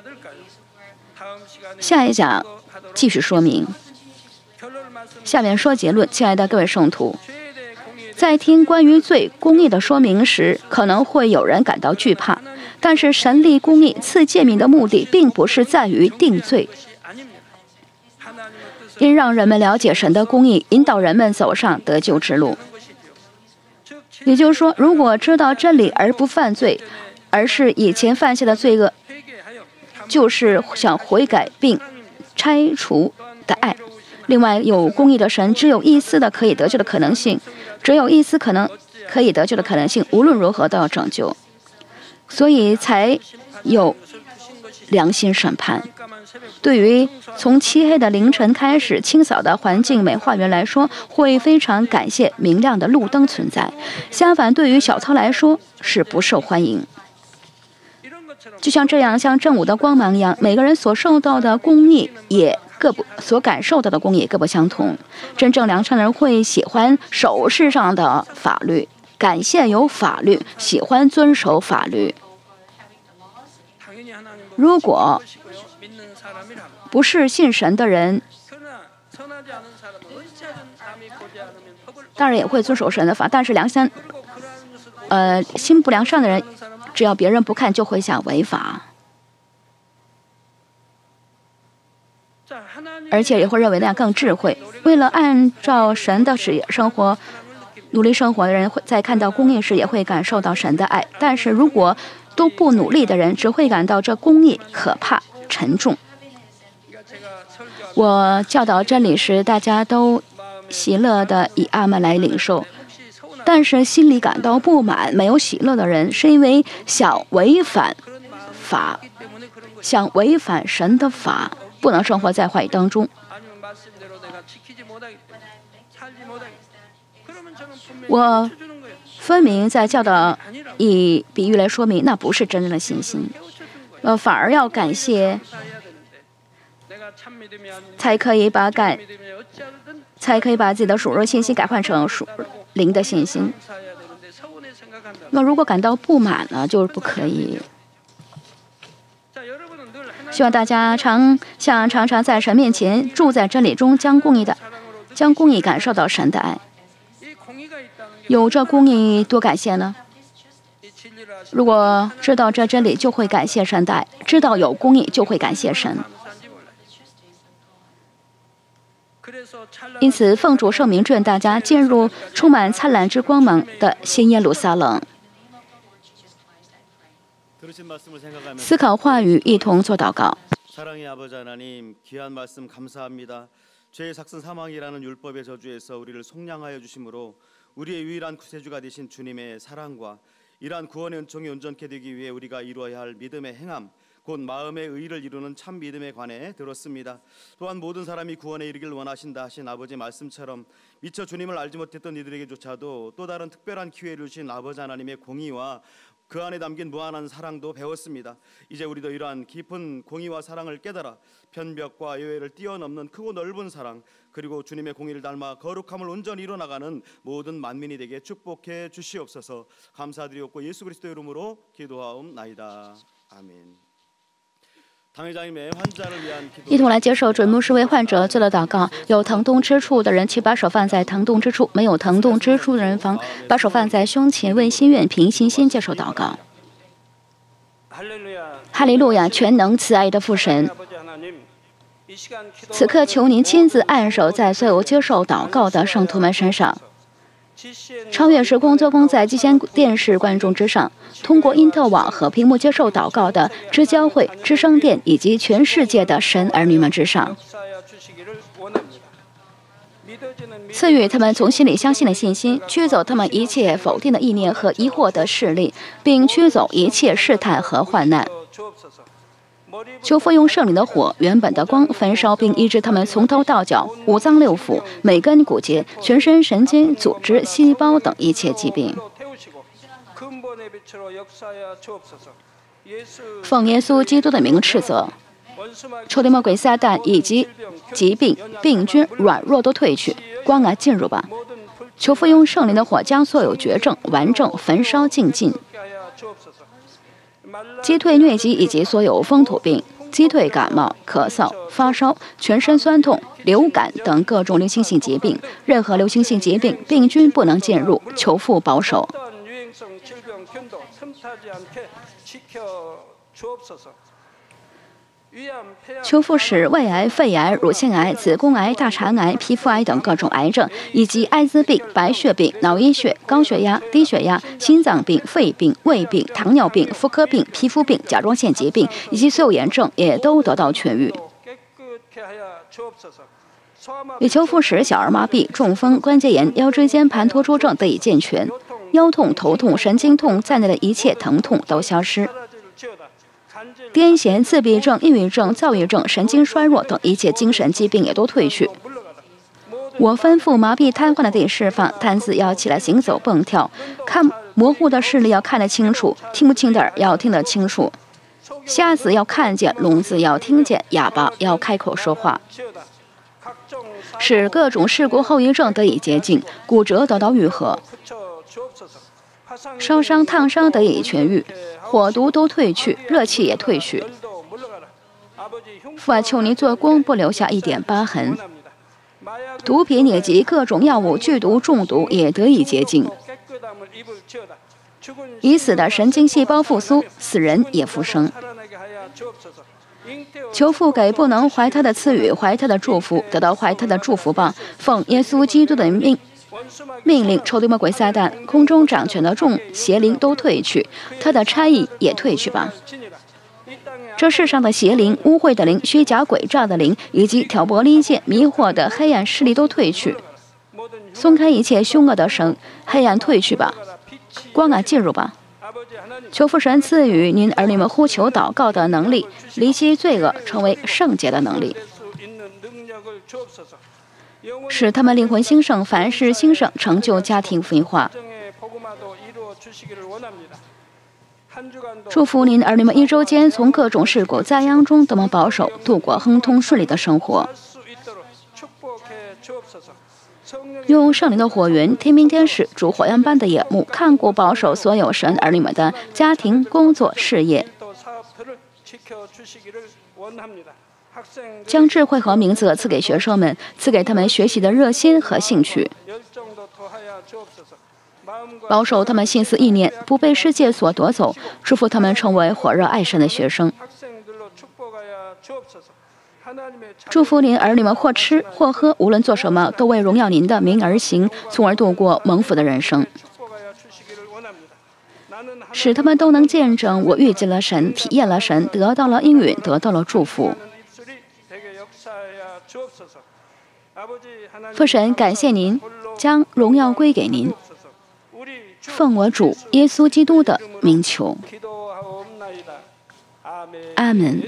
下一讲继续说明。下面说结论，亲爱的各位圣徒，在听关于罪公义的说明时，可能会有人感到惧怕。但是神立公义赐诫命的目的，并不是在于定罪，因让人们了解神的公义，引导人们走上得救之路。也就是说，如果知道真理而不犯罪，而是以前犯下的罪恶，就是想悔改并拆除的爱。另外，有公义的神只有一丝的可以得救的可能性，只有一丝可能可以得救的可能性，无论如何都要拯救，所以才有良心审判。对于从漆黑的凌晨开始清扫的环境美化园来说，会非常感谢明亮的路灯存在。相反，对于小操来说是不受欢迎。就像这样，像正午的光芒一样，每个人所受到的公义也各不所感受到的公义各不相同。真正良善的人会喜欢手势上的法律，感谢有法律，喜欢遵守法律。如果不是信神的人，当然也会遵守神的法，但是良善，呃，心不良善的人，只要别人不看就会想违法，而且也会认为那样更智慧。为了按照神的旨意生活，努力生活的人会在看到公义时也会感受到神的爱。但是如果都不努力的人，只会感到这公义可怕沉重。我教导真理时，大家都喜乐地以阿们来领受，但是心里感到不满、没有喜乐的人，是因为想违反法，想违反神的法，不能生活在话语当中。我分明在教导以比喻来说明，那不是真正的信心，呃，反而要感谢，才可以把感，才可以把自己的属肉信心改换成属灵的信心。那如果感到不满呢，就是不可以。希望大家常像常常在神面前住在真理中，将公义的，将公义感受到神的爱。有这公义，多感谢呢！如果知道这真理，就会感谢神的爱；知道有公义，就会感谢神。因此，奉主圣名祝愿大家进入充满灿烂之光芒的新耶路撒冷。思考话语，一同做祷告。 사랑의 아버지 하나님, 귀한 말씀 감사합니다. 죄의 삭슨 사망이라는 율법의 저주에서 우리를 속량하여 주심으로 우리의 유일한 구세주가 되신 주님의 사랑과 이러한 구원의 은총이 온전케 되기 위해 우리가 이루어야 할 믿음의 행함, 곧 마음의 의를 이루는 참 믿음에 관해 들었습니다. 또한 모든 사람이 구원에 이르길 원하신다 하신 아버지 말씀처럼 미처 주님을 알지 못했던 이들에게조차도 또 다른 특별한 기회를 주신 아버지 하나님의 공의와 그 안에 담긴 무한한 사랑도 배웠습니다. 이제 우리도 이러한 깊은 공의와 사랑을 깨달아 편벽과 예외를 뛰어넘는 크고 넓은 사랑, 그리고 주님의 공의를 닮아 거룩함을 온전히 이뤄나가는 모든 만민이 되게 축복해 주시옵소서. 감사드리옵고 예수 그리스도의 이름으로 기도하옵나이다. 아멘. 一同来接受准牧师为患者做的祷告。有疼痛之处的人，请把手放在疼痛之处；没有疼痛之处的人，放把手放在胸前，为心愿凭信心接受祷告。哈利路亚！全能慈爱的父神，此刻求您亲自按手在所有接受祷告的圣徒们身上。 超越时空做工在机前电视观众之上，通过因特网和屏幕接受祷告的知教会、知圣殿以及全世界的神儿女们之上，赐予他们从心里相信的信心，驱走他们一切否定的意念和疑惑的势力，并驱走一切试探和患难。 求父用圣灵的火、原本的光焚烧，并医治他们从头到脚、五脏六腑、每根骨节、全身神经、组织、细胞等一切疾病。奉耶稣基督的名斥责，仇敌魔鬼撒旦以及疾病、病菌、软弱都退去，光啊进入吧！求父用圣灵的火将所有绝症、顽症焚烧净尽。 击退疟疾以及所有风土病，击退感冒、咳嗽、发烧、全身酸痛、流感等各种流行性疾病。任何流行性疾病，病菌不能进入，求父保守。 求父使胃癌、肺癌、乳腺癌、子宫癌、大肠癌、皮肤癌等各种癌症，以及艾滋病、白血病、脑溢血、高血压、低血压、心脏病、肺病、胃病、糖尿病、妇科病、皮肤病、甲状腺疾病以及所有炎症也都得到痊愈。也求父使小儿麻痹、中风、关节炎、腰椎间盘突出症得以健全，腰痛、头痛、神经痛在内的一切疼痛都消失。 癫痫、自闭症、抑郁症、躁郁症、神经衰弱等一切精神疾病也都退去。我吩咐麻痹瘫痪的得以释放，瘫子要起来行走蹦跳，看模糊的视力要看得清楚，听不清的耳要听得清楚，瞎子要看见，聋子要听见，哑巴要开口说话，使各种事故后遗症得以洁净，骨折得到愈合，烧伤、烫伤得以痊愈。 火毒都退去，热气也退去。父啊，求你做工，不留下一点疤痕。毒品、疟疾、各种药物剧毒中毒也得以洁净。已死的神经细胞复苏，死人也复生。求父给不能怀他的赐予，怀他的祝福，得到怀他的祝福吧。奉耶稣基督的命。 命令仇敌魔鬼撒旦、空中掌权的众邪灵都退去，他的差役也退去吧。这世上的邪灵、污秽的灵、虚假诡诈的灵，以及挑拨离间、迷惑的黑暗势力都退去。松开一切凶恶的绳，黑暗退去吧，光啊进入吧。求父神赐予您儿女们呼求祷告的能力，离弃罪恶，成为圣洁的能力。 使他们灵魂兴盛，凡事兴盛，成就家庭福音化。祝福您儿女们一周间从各种事故灾殃中得蒙保守，度过亨通顺利的生活。用圣灵的火源、天兵天使、主火焰般的眼目，看顾保守所有神儿女们的家庭、工作、事业。 将智慧和明哲赐给学生们，赐给他们学习的热心和兴趣，保守他们心思意念不被世界所夺走，祝福他们成为火热爱神的学生。祝福您儿女们或吃或喝，无论做什么，都为荣耀您的名而行，从而度过蒙福的人生。 使他们都能见证我遇见了神，体验了神，得到了应允，得到了祝福。父神，感谢您，将荣耀归给您。奉我主耶稣基督的名求， 阿门。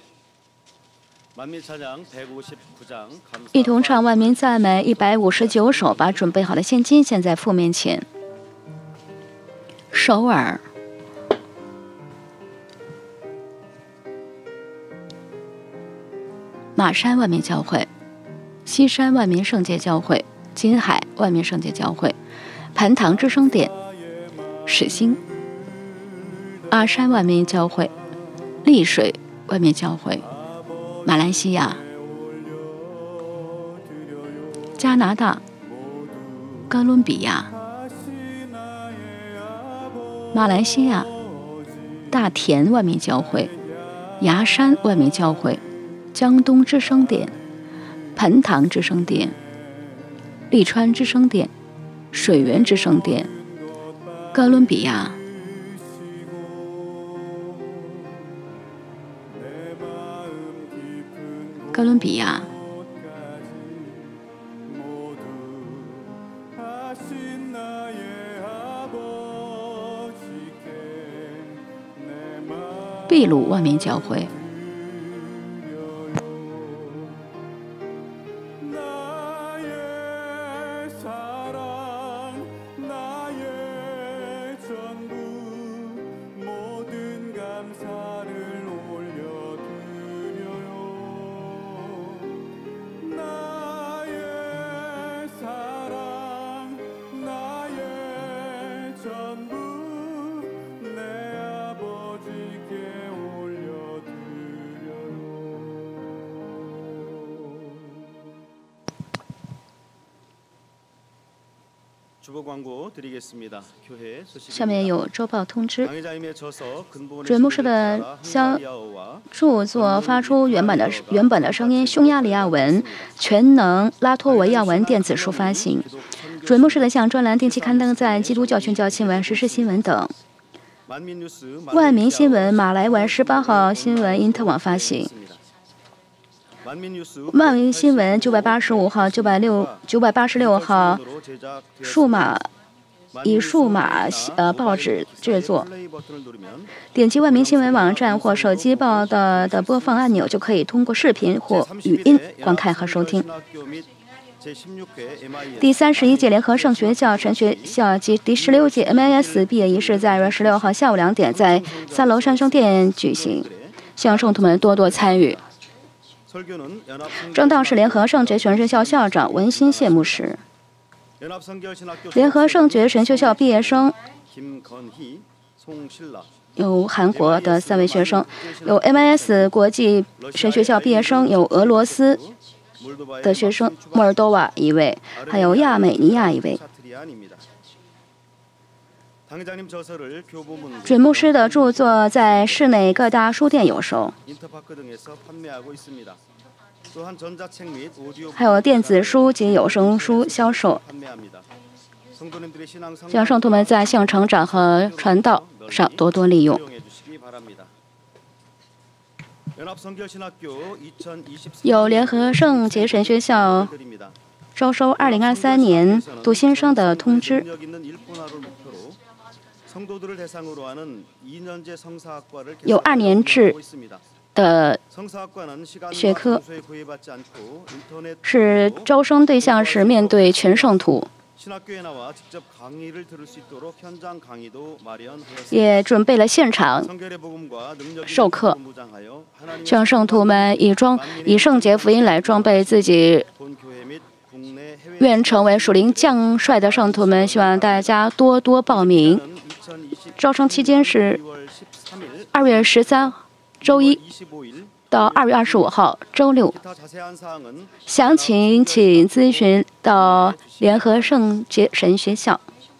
一同唱万民赞美一百五十九首，把准备好的现金献在父面前。首尔。马山万民教会、西山万民圣洁教会、金海万民圣洁教会、盘塘之声殿、始兴、阿山万民教会、丽水万民教会、马来西亚、加拿大、哥伦比亚、马来西亚、大田万民教会、牙山万民教会、江东之声殿、盘塘之声殿、利川之声殿、水源之声殿、哥伦比亚、哥伦比亚、秘鲁万民教会。下面有周报通知。准牧师的消著作发出原本的原本的声音匈牙利亚文、全能拉脱维亚文电子书发行。准牧师的像专栏定期刊登在基督教宣教新闻、时事新闻等。万民新闻马来文十八号新闻因特网发行。万民新闻九百八十五号、九百六九百八十六号数码以数码呃报纸制作。点击万民新闻网站或手机报道的播放按钮，就可以通过视频或语音观看和收听。第三十一届联合圣学校神学校及第十六届 M I S 毕业仪式在二月十六号下午两点在三楼山圣殿举行，希望圣徒们多多参与。正道是联合圣觉神学校校长文新谢牧师。联合圣觉神学校毕业生有韩国的三位学生，有 M I S 国际神学校毕业生，有俄罗斯的学生，摩尔多瓦一位，还有亚美尼亚一位。准牧师的著作在市内各大书店有售，还有电子书及有声书销售。希望圣徒们在信仰成长和传道上多多利用。有联合圣洁神学校招收二零二三年读新生的通知。有二年制的学科，是招生对象是面对全圣徒，也准备了现场授课，向圣徒们以装以圣洁福音来装备自己。愿成为属灵将帅的圣徒们，希望大家多多报名。招生期间是二月十三周一到二月二十五号周六，详情请咨询到联合圣洁神学校。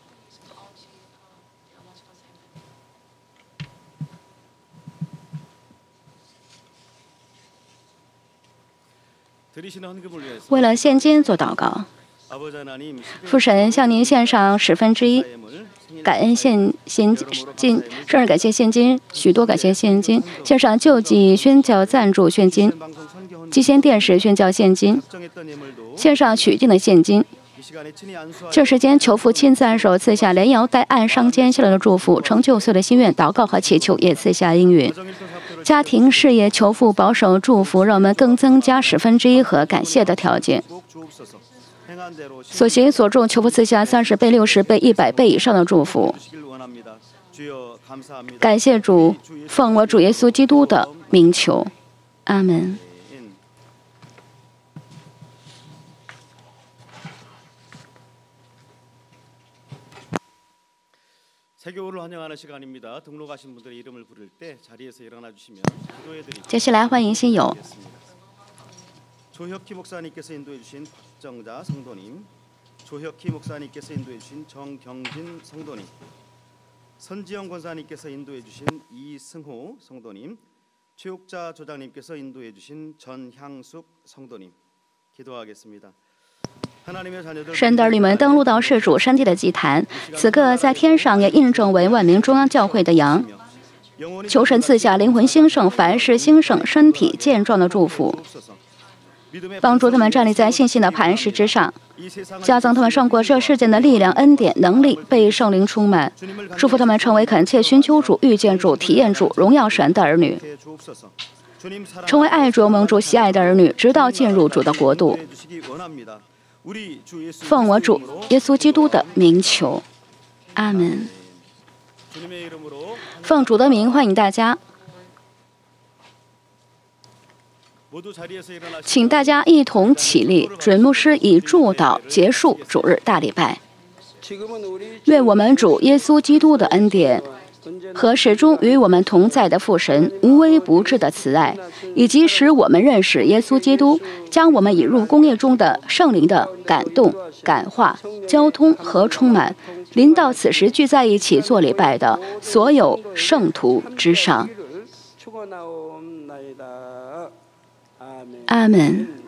为了现金做祷告，父神向您献上十分之一。感恩现现金，生日感谢现金，许多感谢现金，献上救济宣教赞助现金，基先电视宣教现金，献上取定的现金， 这时间，求父亲自按手赐下连摇带按上尖下来的祝福，成就所有的心愿、祷告和祈求，也赐下应允。家庭事业求父保守祝福，让我们更增加十分之一和感谢的条件。所行所种，求父赐下三十倍、六十倍、一百倍以上的祝福。感谢主，奉我主耶稣基督的名求，阿门。 接下来欢迎新友。 조혁희 목사님께서 인도해 주신 박정자 성도님, 조혁희 목사님께서 인도해 주신 정경진 성도님, 선지영 권사님께서 인도해 주신 이승호 성도님, 최옥자 조장님께서 인도해 주신 전향숙 성도님, 기도하겠습니다. 神的儿女们登陆到世主山地的祭坛，此刻在天上也印证为万民中央教会的羊。求神赐下灵魂兴盛、凡事兴盛、身体健壮的祝福。 帮助他们站立在信心的磐石之上，加增他们胜过这世间的力量、恩典、能力，被圣灵充满，祝福他们成为恳切寻求主、遇见主、体验主、荣耀神的儿女，成为爱主、蒙主喜爱的儿女，直到进入主的国度。奉我主耶稣基督的名求，阿门。奉主的名欢迎大家。 请大家一同起立，准牧师以祝祷结束主日大礼拜。愿我们主耶稣基督的恩典和始终与我们同在的父神无微不至的慈爱，以及使我们认识耶稣基督，将我们引入公业中的圣灵的感动、感化、交通和充满，临到此时聚在一起做礼拜的所有圣徒之上。 阿门。